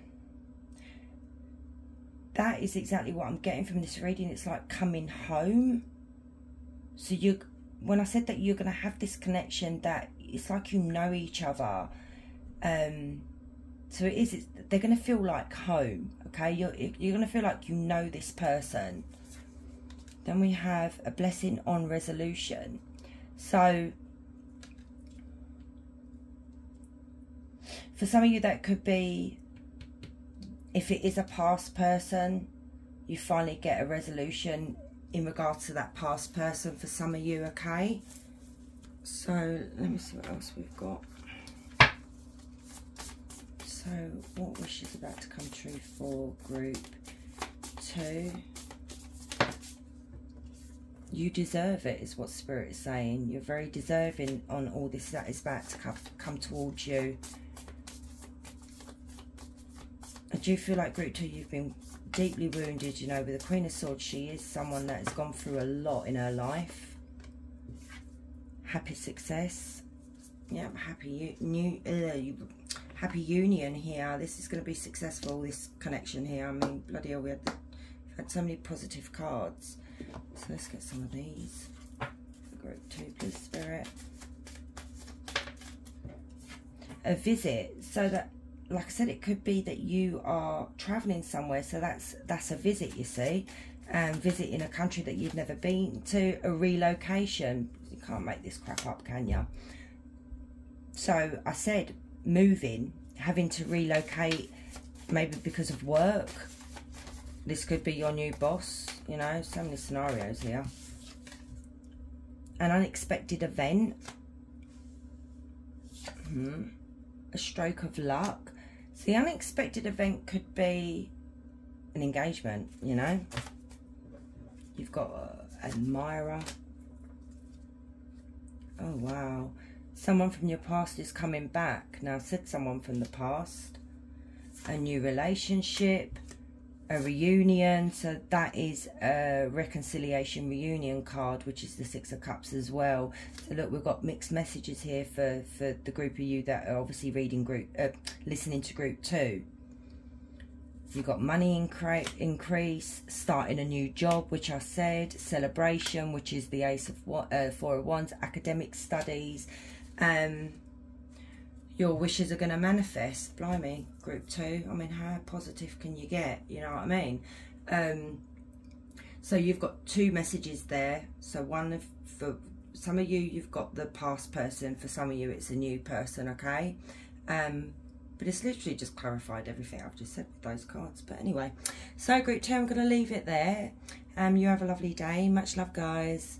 that is exactly what I'm getting from this reading. It's like coming home. So you, when I said that you're going to have this connection, that it's like you know each other, um so it is it's, they're going to feel like home, okay? You're, you're going to feel like you know this person. Then we have a blessing on resolution. So for some of you, that could be, if it is a past person, you finally get a resolution in regards to that past person for some of you, okay? So, let me see what else we've got. So, what wish is about to come true for Group two? You deserve it, is what Spirit is saying. You're very deserving on all this that is about to come, come towards you. I do feel like Group two, you've been deeply wounded, you know, with the Queen of Swords. She is someone that has gone through a lot in her life. Happy success. Yeah, happy new, uh, happy union here. This is going to be successful, this connection here. I mean, bloody hell, we had, we've had so many positive cards. So let's get some of these. For Group two, please, Spirit. A visit. So that, like I said, it could be that you are traveling somewhere, so that's that's a visit, you see, and um, visiting a country that you've never been to, a relocation. You can't make this crap up, can you? So I said moving, having to relocate, maybe because of work. This could be your new boss, you know, so many scenarios here. An unexpected event. Hmm. A stroke of luck. So the unexpected event could be an engagement, you know. You've got an admirer. Oh, wow. Someone from your past is coming back. Now, I said someone from the past. A new relationship. A reunion. So that is a reconciliation reunion card, which is the Six of Cups as well. So look, we've got mixed messages here for, for the group of you that are obviously reading group, uh, listening to group two. You've got money incre increase, starting a new job, which I said, celebration, which is the Ace of uh, Four of Wands, academic studies. Um, your wishes are going to manifest. Blimey, group two. I mean, how positive can you get? You know what I mean? Um, so you've got two messages there. So one of, for some of you, you've got the past person. For some of you, it's a new person, okay? Um, but it's literally just clarified everything I've just said with those cards. But anyway, so group two, I'm going to leave it there. Um, you have a lovely day. Much love, guys.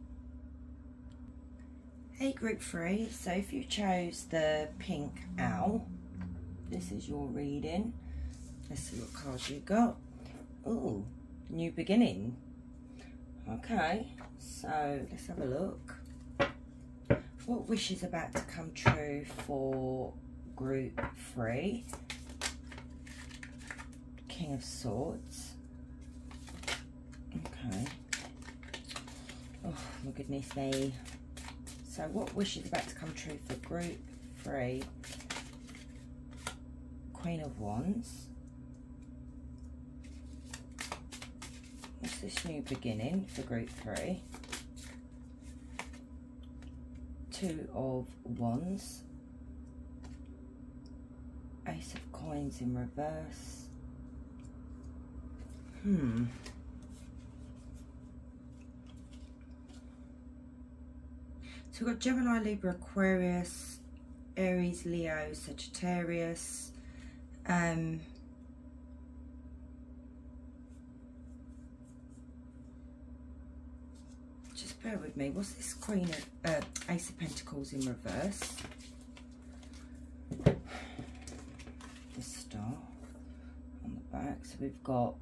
Hey group three, so if you chose the pink owl, this is your reading. Let's see what cards you got. Ooh, new beginning. Okay, so let's have a look. What wish is about to come true for group three? King of Swords. Okay. Oh my goodness me. So what wish is about to come true for group three? Queen of Wands. What's this new beginning for group three? Two of Wands. Ace of Coins in reverse. Hmm. So we've got Gemini, Libra, Aquarius, Aries, Leo, Sagittarius. Um, just bear with me. What's this Queen of uh, Ace of Pentacles in reverse? The Star on the back. So we've got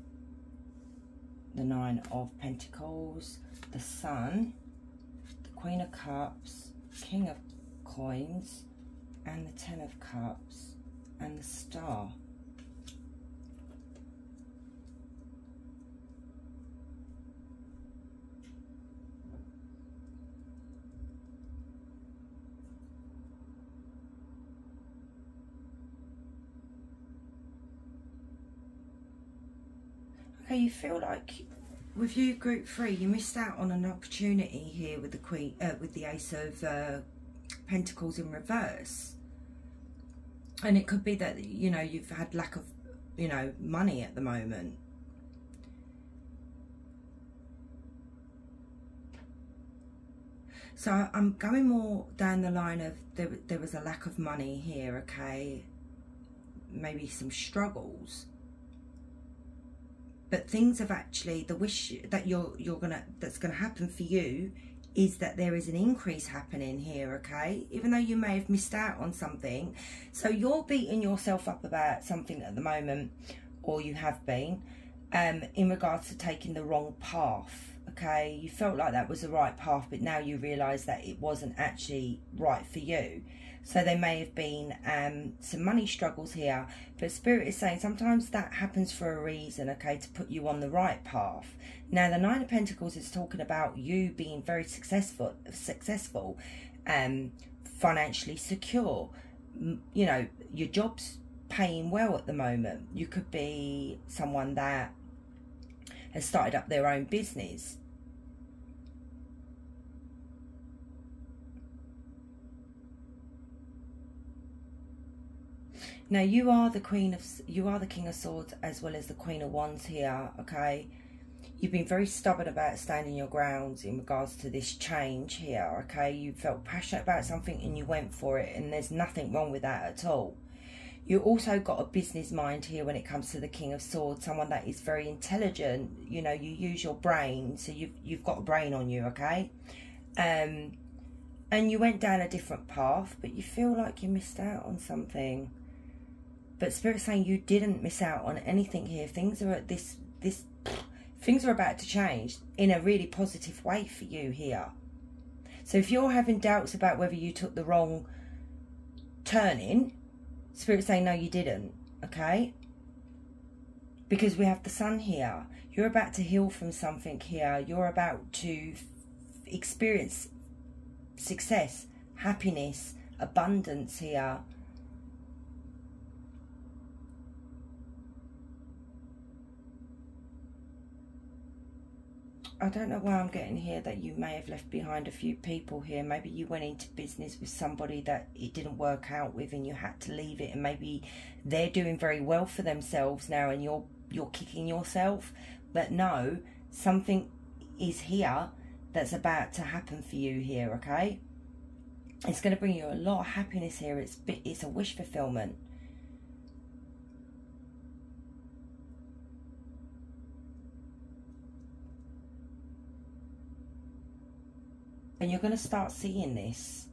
the Nine of Pentacles, the Sun, Queen of Cups, King of Coins, and the Ten of Cups, and the Star. Okay, you feel like with you, group three, you missed out on an opportunity here with the Queen, uh, with the Ace of uh, Pentacles in reverse. And it could be that, you know, you've had lack of, you know, money at the moment. So I'm going more down the line of there, there was a lack of money here, okay? Maybe some struggles. But things have actually, the wish that you're you're gonna that's gonna happen for you is that there is an increase happening here, okay? Even though you may have missed out on something. So you're beating yourself up about something at the moment, or you have been, um, in regards to taking the wrong path, okay? You felt like that was the right path, but now you realise that it wasn't actually right for you. So there may have been um, some money struggles here, but Spirit is saying sometimes that happens for a reason, okay, to put you on the right path. Now, the Nine of Pentacles is talking about you being very successful, successful, um, financially secure. You know, your job's paying well at the moment. You could be someone that has started up their own business. Now you are the Queen of, you are the King of Swords as well as the Queen of Wands here, okay? You've been very stubborn about standing your grounds in regards to this change here, okay? You felt passionate about something and you went for it, and there's nothing wrong with that at all. You also got a business mind here when it comes to the King of Swords, someone that is very intelligent. You know, you use your brain, so you've, you've got a brain on you, okay? Um, and you went down a different path, but you feel like you missed out on something. But Spirit's saying you didn't miss out on anything here. Things are at this, this, things are about to change in a really positive way for you here. So if you're having doubts about whether you took the wrong turning, Spirit's saying no, you didn't, okay? Because we have the Sun here. You're about to heal from something here. You're about to experience success, happiness, abundance here. I don't know why I'm getting here that you may have left behind a few people here. Maybe you went into business with somebody that it didn't work out with and you had to leave it, and maybe they're doing very well for themselves now and you're you're kicking yourself. But no, something is here that's about to happen for you here, okay? It's going to bring you a lot of happiness here. It's it's a wish fulfillment. And you're going to start seeing this.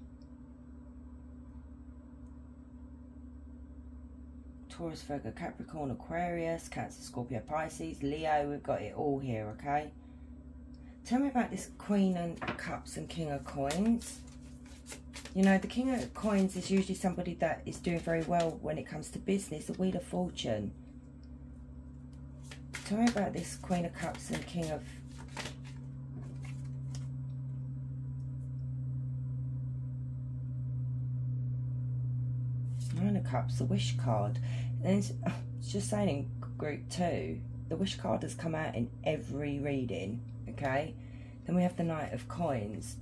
Taurus, Virgo, Capricorn, Aquarius, Cancer, Scorpio, Pisces, Leo. We've got it all here, okay? Tell me about this Queen of Cups and King of Coins. You know, the King of Coins is usually somebody that is doing very well when it comes to business. The Wheel of Fortune. Tell me about this Queen of Cups and King of Nine of Cups, the Wish card. And it's, it's just saying in group two, the Wish card has come out in every reading, okay? Then we have the Knight of Coins.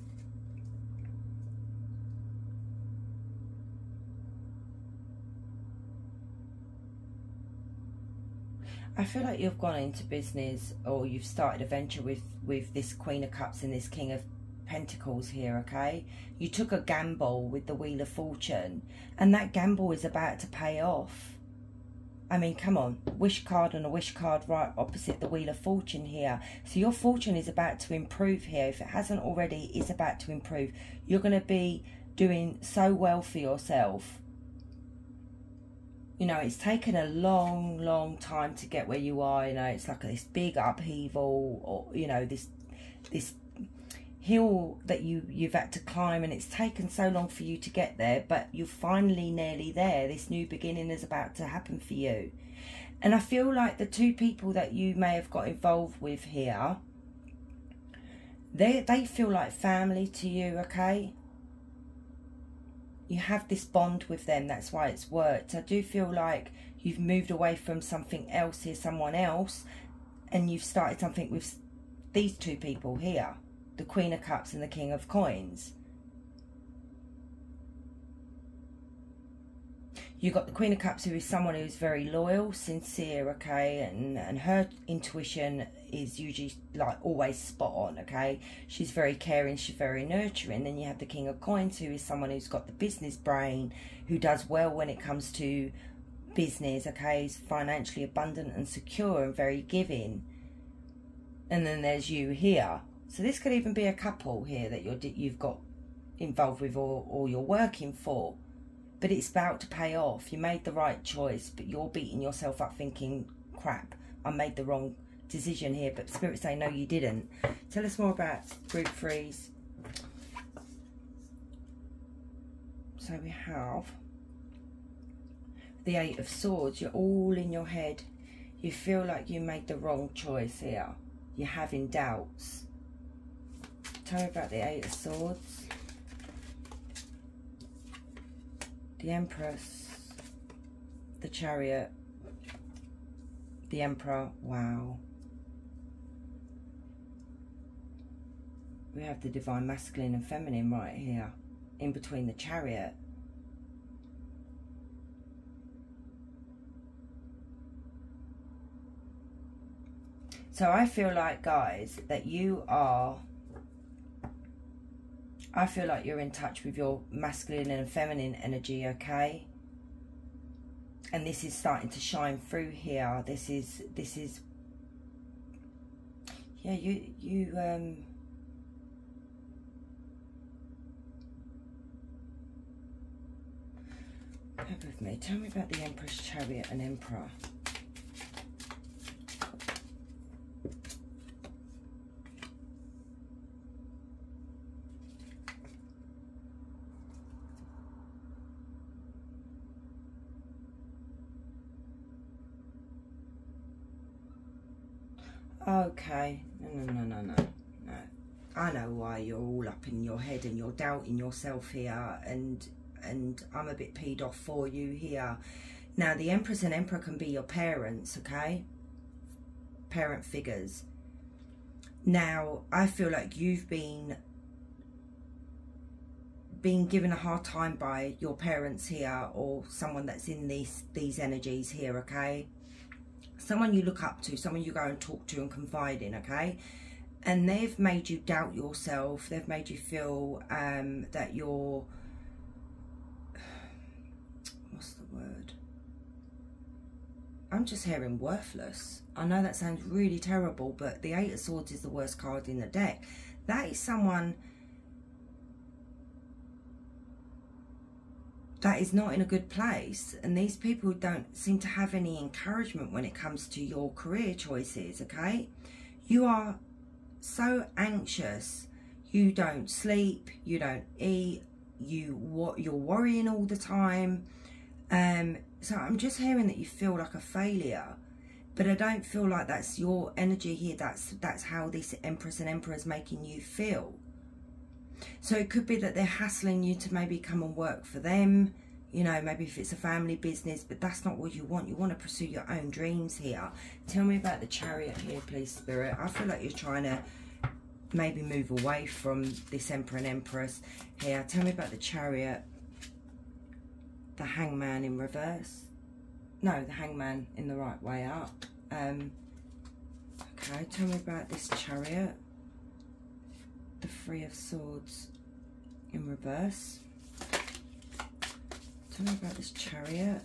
I feel like you've gone into business or you've started a venture with, with this Queen of Cups and this King of Pentacles here, okay? You took a gamble with the Wheel of Fortune and that gamble is about to pay off. I mean, come on, wish card and a wish card right opposite the Wheel of Fortune here. So your fortune is about to improve here. If it hasn't already, it's about to improve. You're going to be doing so well for yourself. You know, it's taken a long, long time to get where you are. You know, it's like this big upheaval, or, you know, this this hill that you, you've had to climb, and it's taken so long for you to get there, but you're finally nearly there. This new beginning is about to happen for you. And I feel like the two people that you may have got involved with here, they, they feel like family to you, okay? You have this bond with them, that's why it's worked. I do feel like you've moved away from something else here, someone else, and you've started something with these two people here. The Queen of Cups and the King of Coins. You've got the Queen of Cups, who is someone who's very loyal, sincere, okay, and, and her intuition is usually like always spot on, okay. She's very caring, she's very nurturing. Then you have the King of Coins, who is someone who's got the business brain, who does well when it comes to business, okay, is financially abundant and secure and very giving. And then there's you here. So this could even be a couple here that you're, you've got involved with, or, or you're working for. But it's about to pay off. You made the right choice, but you're beating yourself up thinking, crap, I made the wrong decision here. But Spirit's saying, no, you didn't. Tell us more about group threes. So we have the Eight of Swords. You're all in your head. You feel like you made the wrong choice here. You're having doubts. Tell me about the Eight of Swords. The Empress. The Chariot. The Emperor. Wow. We have the Divine Masculine and Feminine right here. In between the Chariot. So I feel like, guys, that you are, I feel like you're in touch with your masculine and feminine energy, okay? And this is starting to shine through here. This is, this is, yeah, you, you, um, bear with me. Tell me about the Empress, Chariot and Emperor. Okay, no, no, no, no, no, no. I know why you're all up in your head and you're doubting yourself here, and and I'm a bit peed off for you here. Now, the Empress and Emperor can be your parents, okay? Parent figures. Now, I feel like you've been being given a hard time by your parents here, or someone that's in these these energies here, okay? Someone you look up to, someone you go and talk to and confide in, okay? And they've made you doubt yourself. They've made you feel um, that you're, what's the word? I'm just hearing worthless. I know that sounds really terrible, but the Eight of Swords is the worst card in the deck. That is someone that is not in a good place, and these people don't seem to have any encouragement when it comes to your career choices, okay? You are so anxious. You don't sleep, you don't eat, you what you're worrying all the time. Um so I'm just hearing that you feel like a failure, but I don't feel like that's your energy here. That's that's how this Empress and Emperor is making you feel. So it could be that they're hassling you to maybe come and work for them, you know, maybe if it's a family business, but that's not what you want. You want to pursue your own dreams here. Tell me about the Chariot here, please, Spirit. I feel like you're trying to maybe move away from this Emperor and Empress here. Tell me about the Chariot. The Hangman in reverse. No, the Hangman in the right way up. Um, okay, tell me about this Chariot. The Three of Swords in reverse. Tell me about this Chariot.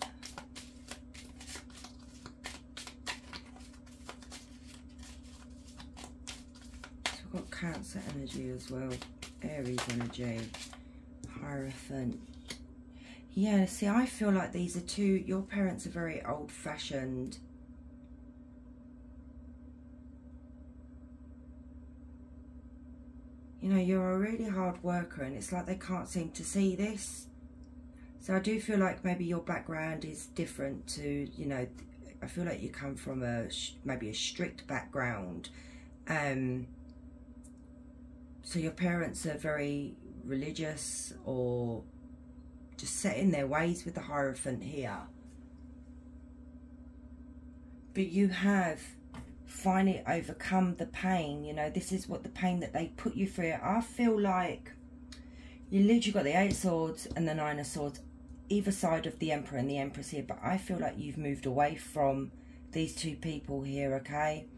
So we've got Cancer energy as well. Aries energy. Hierophant. Yeah, see, I feel like these are two, your parents are very old-fashioned. You know, you're a really hard worker, and it's like they can't seem to see this. So I do feel like maybe your background is different to, you know, I feel like you come from a, maybe a strict background. Um, so your parents are very religious, or just set in their ways with the Hierophant here. But you have finally overcome the pain. You know, this is what the pain that they put you through. I feel like you literally got the Eight of Swords and the Nine of Swords either side of the Emperor and the Empress here, but I feel like you've moved away from these two people here, okay?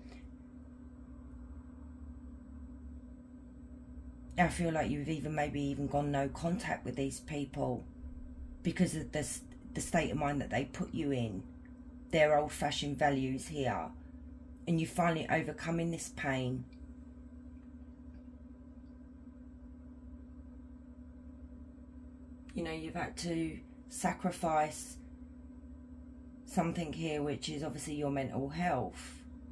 I feel like you've even maybe even gone no contact with these people because of the, the state of mind that they put you in, their old-fashioned values here. And you're finally overcoming this pain. You know, you've had to sacrifice something here, which is obviously your mental health.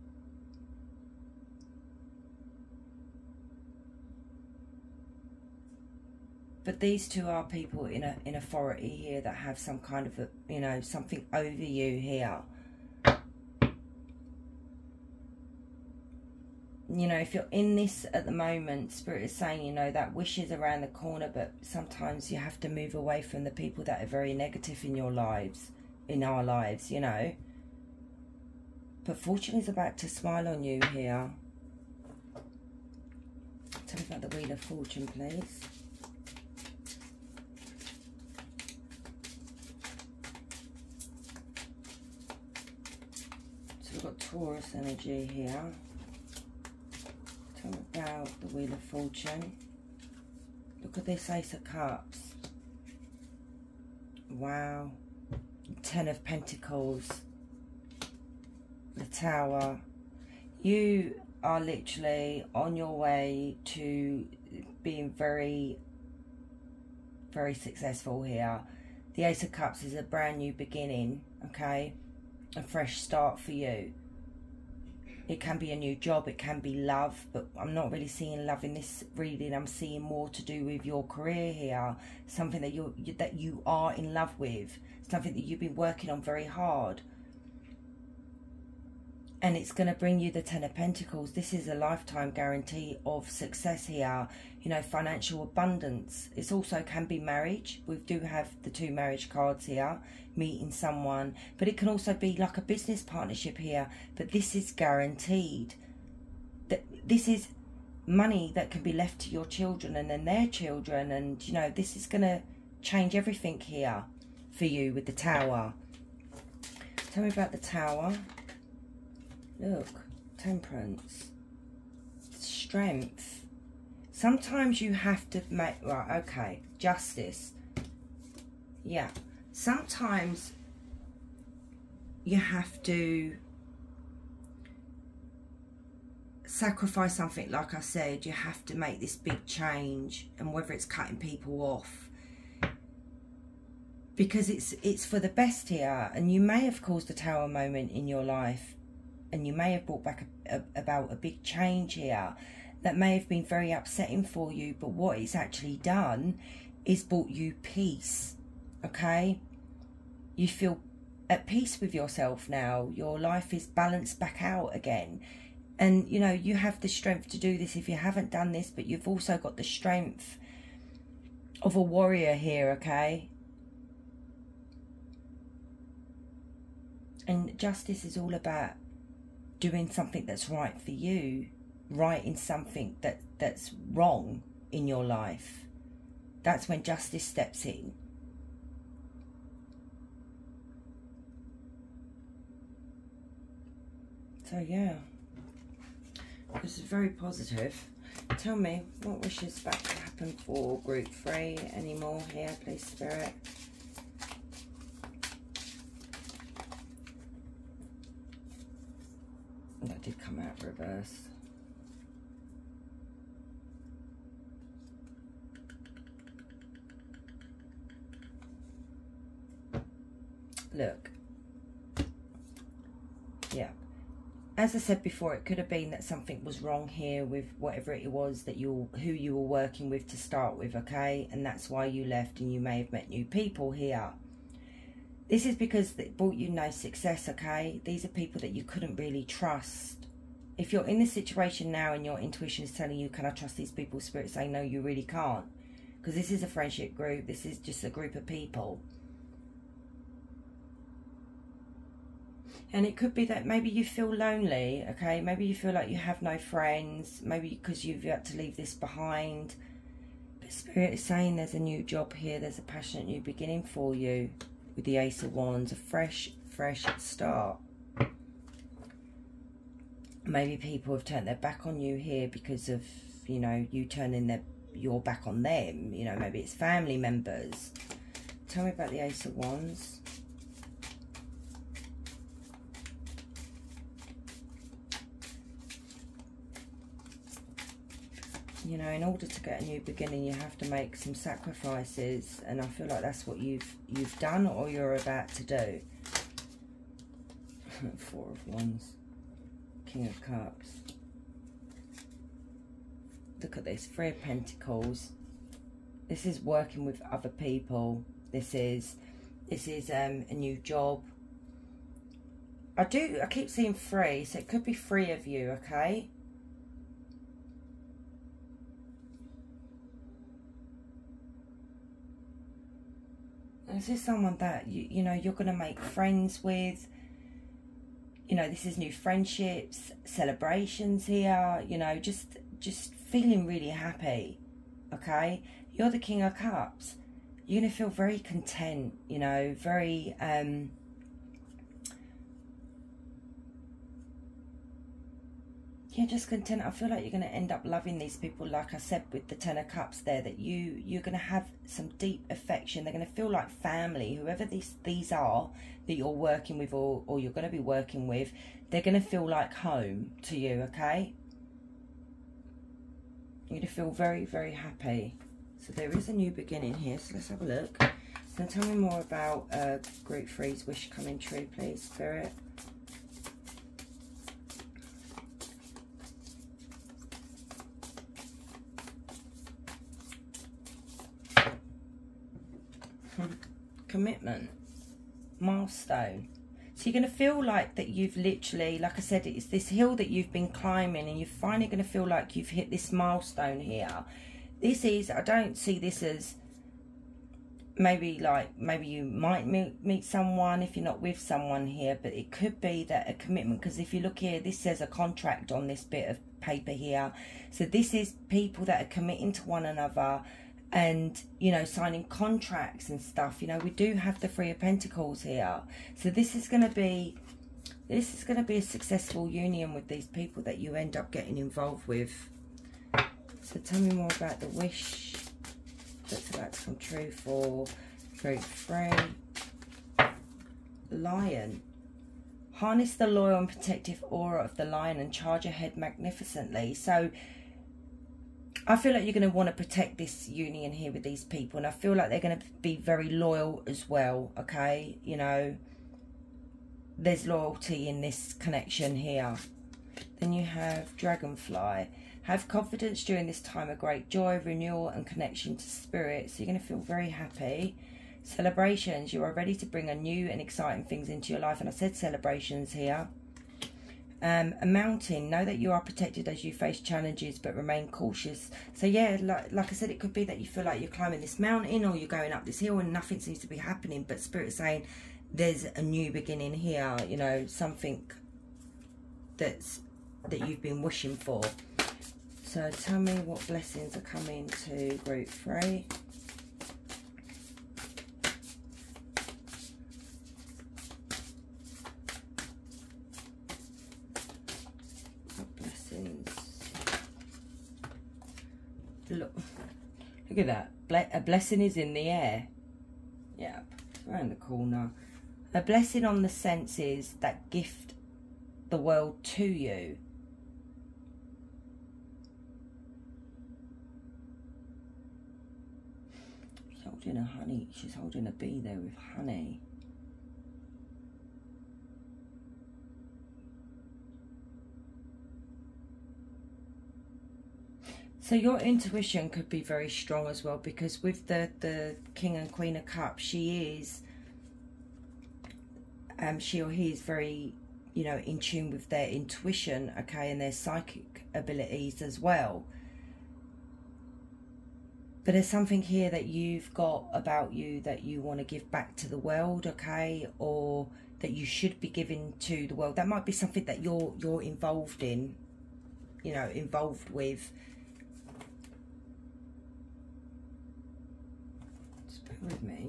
But these two are people in a in authority here that have some kind of a, you know, something over you here. You know, if you're in this at the moment, Spirit is saying, you know, that wish is around the corner, but sometimes you have to move away from the people that are very negative in your lives, in our lives, you know. But fortune is about to smile on you here. Tell me about the Wheel of Fortune, please. So we've got Taurus energy here. Tell me about the Wheel of Fortune. Look at this Ace of Cups. Wow. Ten of Pentacles. The Tower. You are literally on your way to being very, very successful here. The Ace of Cups is a brand new beginning, okay? A fresh start for you. It can be a new job, it can be love, but I'm not really seeing love in this reading. I'm seeing more to do with your career here. Something that you're, that you are in love with. Something that you've been working on very hard. And it's going to bring you the Ten of Pentacles. This is a lifetime guarantee of success here. You know, financial abundance. It also can be marriage. We do have the two marriage cards here. Meeting someone. But it can also be like a business partnership here. But this is guaranteed. That this is money that can be left to your children and then their children. And, you know, this is going to change everything here for you with the Tower. Tell me about the Tower. Look, Temperance, Strength. Sometimes you have to make, right, okay, Justice. Yeah, sometimes you have to sacrifice something. Like I said, you have to make this big change, and whether it's cutting people off, because it's it's for the best here, and you may have caused a Tower moment in your life. And you may have brought back a, a, about a big change here that may have been very upsetting for you. But what it's actually done is brought you peace, okay? You feel at peace with yourself now. Your life is balanced back out again. And, you know, you have the strength to do this if you haven't done this. But you've also got the strength of a warrior here, okay? And justice is all about doing something that's right for you, righting something that, that's wrong in your life. That's when justice steps in. So yeah, this is very positive. Tell me, what wishes about to happen for group three? Any more here, please, Spirit? That did come out reverse. Look. Yeah. As I said before, it could have been that something was wrong here with whatever it was that you, who you were working with to start with, okay? And that's why you left, and you may have met new people here. This is because it brought you no success, okay? These are people that you couldn't really trust. If you're in this situation now and your intuition is telling you, can I trust these people? Spirit saying, no, you really can't. Because this is a friendship group. This is just a group of people. And it could be that maybe you feel lonely, okay? Maybe you feel like you have no friends. Maybe because you've had to leave this behind. But Spirit is saying there's a new job here. There's a passionate new beginning for you. With the Ace of Wands, a fresh, fresh start. Maybe people have turned their back on you here because of, you know, you turning their, your back on them. You know, maybe it's family members. Tell me about the Ace of Wands. You know, in order to get a new beginning, you have to make some sacrifices, and I feel like that's what you've you've done or you're about to do. Four of Wands, King of Cups. Look at this, Three of Pentacles. This is working with other people. This is this is um, a new job. I do. I keep seeing three, so it could be three of you. Okay. This is someone that, you, you know, you're going to make friends with. You know, this is new friendships, celebrations here. You know, just, just feeling really happy, okay? You're the King of Cups. You're going to feel very content, you know, very... Um, you're just content. I feel like you're going to end up loving these people, like I said with the Ten of Cups there, that you, you're going to have some deep affection. They're going to feel like family. Whoever these, these are that you're working with or, or you're going to be working with, they're going to feel like home to you, okay? You're going to feel very, very happy. So there is a new beginning here. So let's have a look. So tell me more about uh, Group three's wish coming true, please, Spirit. Commitment, milestone. So you're going to feel like that you've literally, like I said, it's this hill that you've been climbing, and you're finally going to feel like you've hit this milestone here. This is, I don't see this as maybe like, maybe you might meet, meet someone if you're not with someone here, but it could be that a commitment, because if you look here, this says a contract on this bit of paper here. So this is people that are committing to one another, and, you know, signing contracts and stuff. You know, we do have the Three of Pentacles here. So this is going to be, this is going to be a successful union with these people that you end up getting involved with. So tell me more about the wish that's about to come true for Group three. Lion. Harness the loyal and protective aura of the lion and charge ahead magnificently. So I feel like you're going to want to protect this union here with these people. And I feel like they're going to be very loyal as well, okay? You know, there's loyalty in this connection here. Then you have Dragonfly. Have confidence during this time of great joy, renewal and connection to spirit. So you're going to feel very happy. Celebrations. You are ready to bring a new and exciting things into your life. And I said celebrations here. Um, a mountain. Know that you are protected as you face challenges, but remain cautious. So yeah, like, like I said, it could be that you feel like you're climbing this mountain or you're going up this hill and nothing seems to be happening, but Spirit is saying there's a new beginning here, you know, something that's that you've been wishing for. So tell me what blessings are coming to Group three. Look, look at that. Ble a blessing is in the air. Yeah, it's around the corner. A blessing on the senses that gift the world to you. She's holding a honey. She's holding a bee there with honey. So your intuition could be very strong as well, because with the, the King and Queen of Cups, she is, um, she or he is very, you know, in tune with their intuition, okay, and their psychic abilities as well. But there's something here that you've got about you that you want to give back to the world, okay, or that you should be giving to the world. That might be something that you're you're involved in, you know, involved with. With me.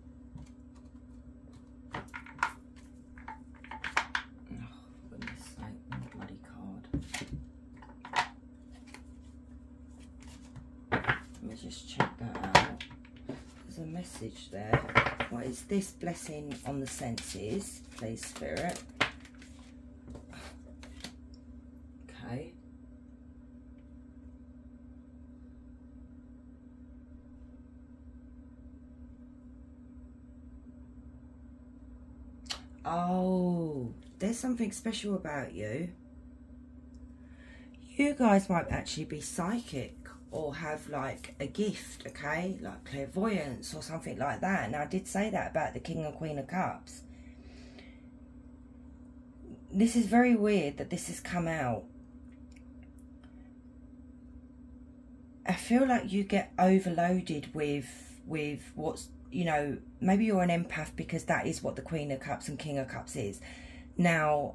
Oh, for goodness sake, bloody card. Let me just check that out. There's a message there. What is this blessing on the senses, please, Spirit? Okay. Oh, there's something special about you. You guys might actually be psychic or have like a gift, okay? Like clairvoyance or something like that. Now, I did say that about the King and Queen of Cups. This is very weird that this has come out. I feel like you get overloaded with, with what's, you know, maybe you're an empath, because that is what the Queen of Cups and King of Cups is. Now,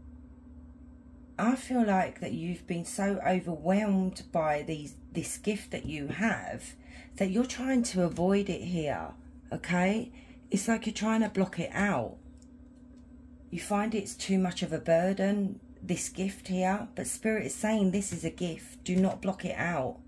I feel like that you've been so overwhelmed by these this gift that you have that you're trying to avoid it here, okay? It's like you're trying to block it out. You find it's too much of a burden, this gift here, but Spirit is saying this is a gift. Do not block it out.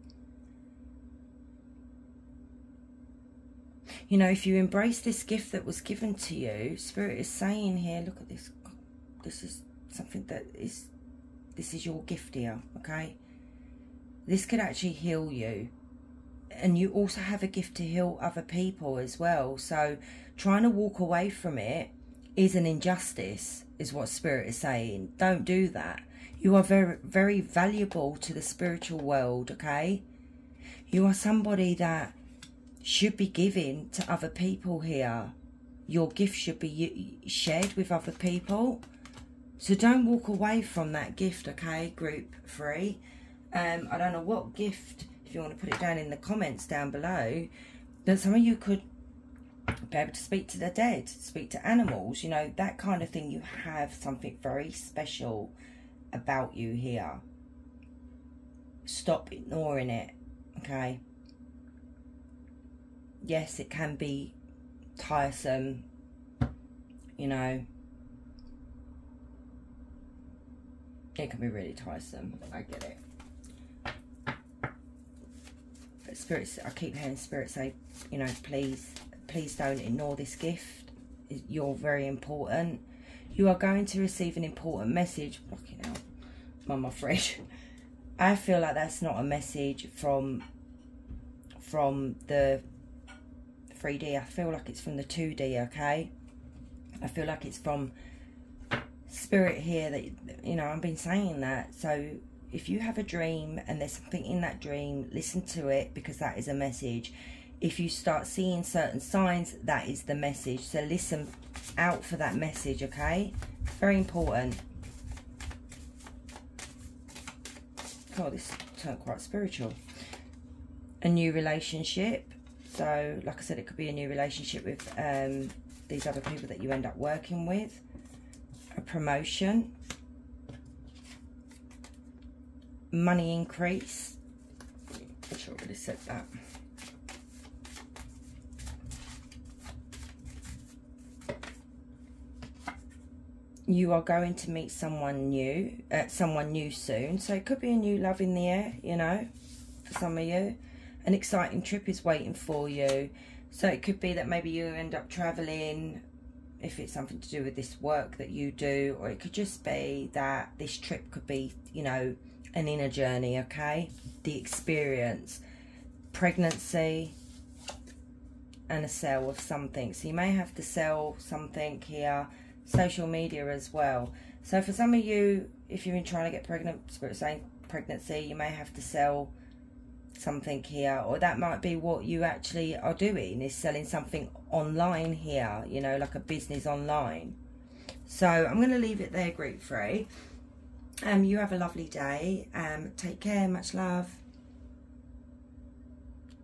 You know, if you embrace this gift that was given to you, Spirit is saying here, look at this. This is something that is, this is your gift here, okay? This could actually heal you. And you also have a gift to heal other people as well. So trying to walk away from it is an injustice, is what Spirit is saying. Don't do that. You are very, very valuable to the spiritual world, okay? You are somebody that should be giving to other people here. Your gift should be shared with other people. So don't walk away from that gift, okay, group three. Um, I don't know what gift, if you want to put it down in the comments down below, that some of you could be able to speak to the dead, speak to animals, you know, that kind of thing. You have something very special about you here. Stop ignoring it, okay? Yes, it can be tiresome, you know. It can be really tiresome, I get it. But spirits, I keep hearing Spirit say, you know, please, please don't ignore this gift. You're very important. You are going to receive an important message. Fucking hell, I'm on my fridge. I feel like that's not a message from, from the three D. I feel like it's from the two D, okay? I feel like it's from Spirit here that, you know, I've been saying that. So if you have a dream and there's something in that dream, listen to it, because that is a message. If you start seeing certain signs, that is the message. So listen out for that message, okay? Very important. Oh, this turned quite spiritual. A new relationship. So, like I said, it could be a new relationship with um, these other people that you end up working with. A promotion. Money increase. I should have already said that. You are going to meet someone new, uh, someone new soon. So it could be a new love in the air, you know, for some of you. An exciting trip is waiting for you. So it could be that maybe you end up traveling, if it's something to do with this work that you do, or it could just be that this trip could be, you know, an inner journey, okay? The experience. Pregnancy and a sale of something. So you may have to sell something here. Social media as well. So for some of you, if you've been trying to get pregnant, Spirit saying pregnancy, you may have to sell something here, or that might be what you actually are doing, is selling something online here, you know, like a business online. So I'm going to leave it there, group three. Um, you have a lovely day. Um, take care. Much love.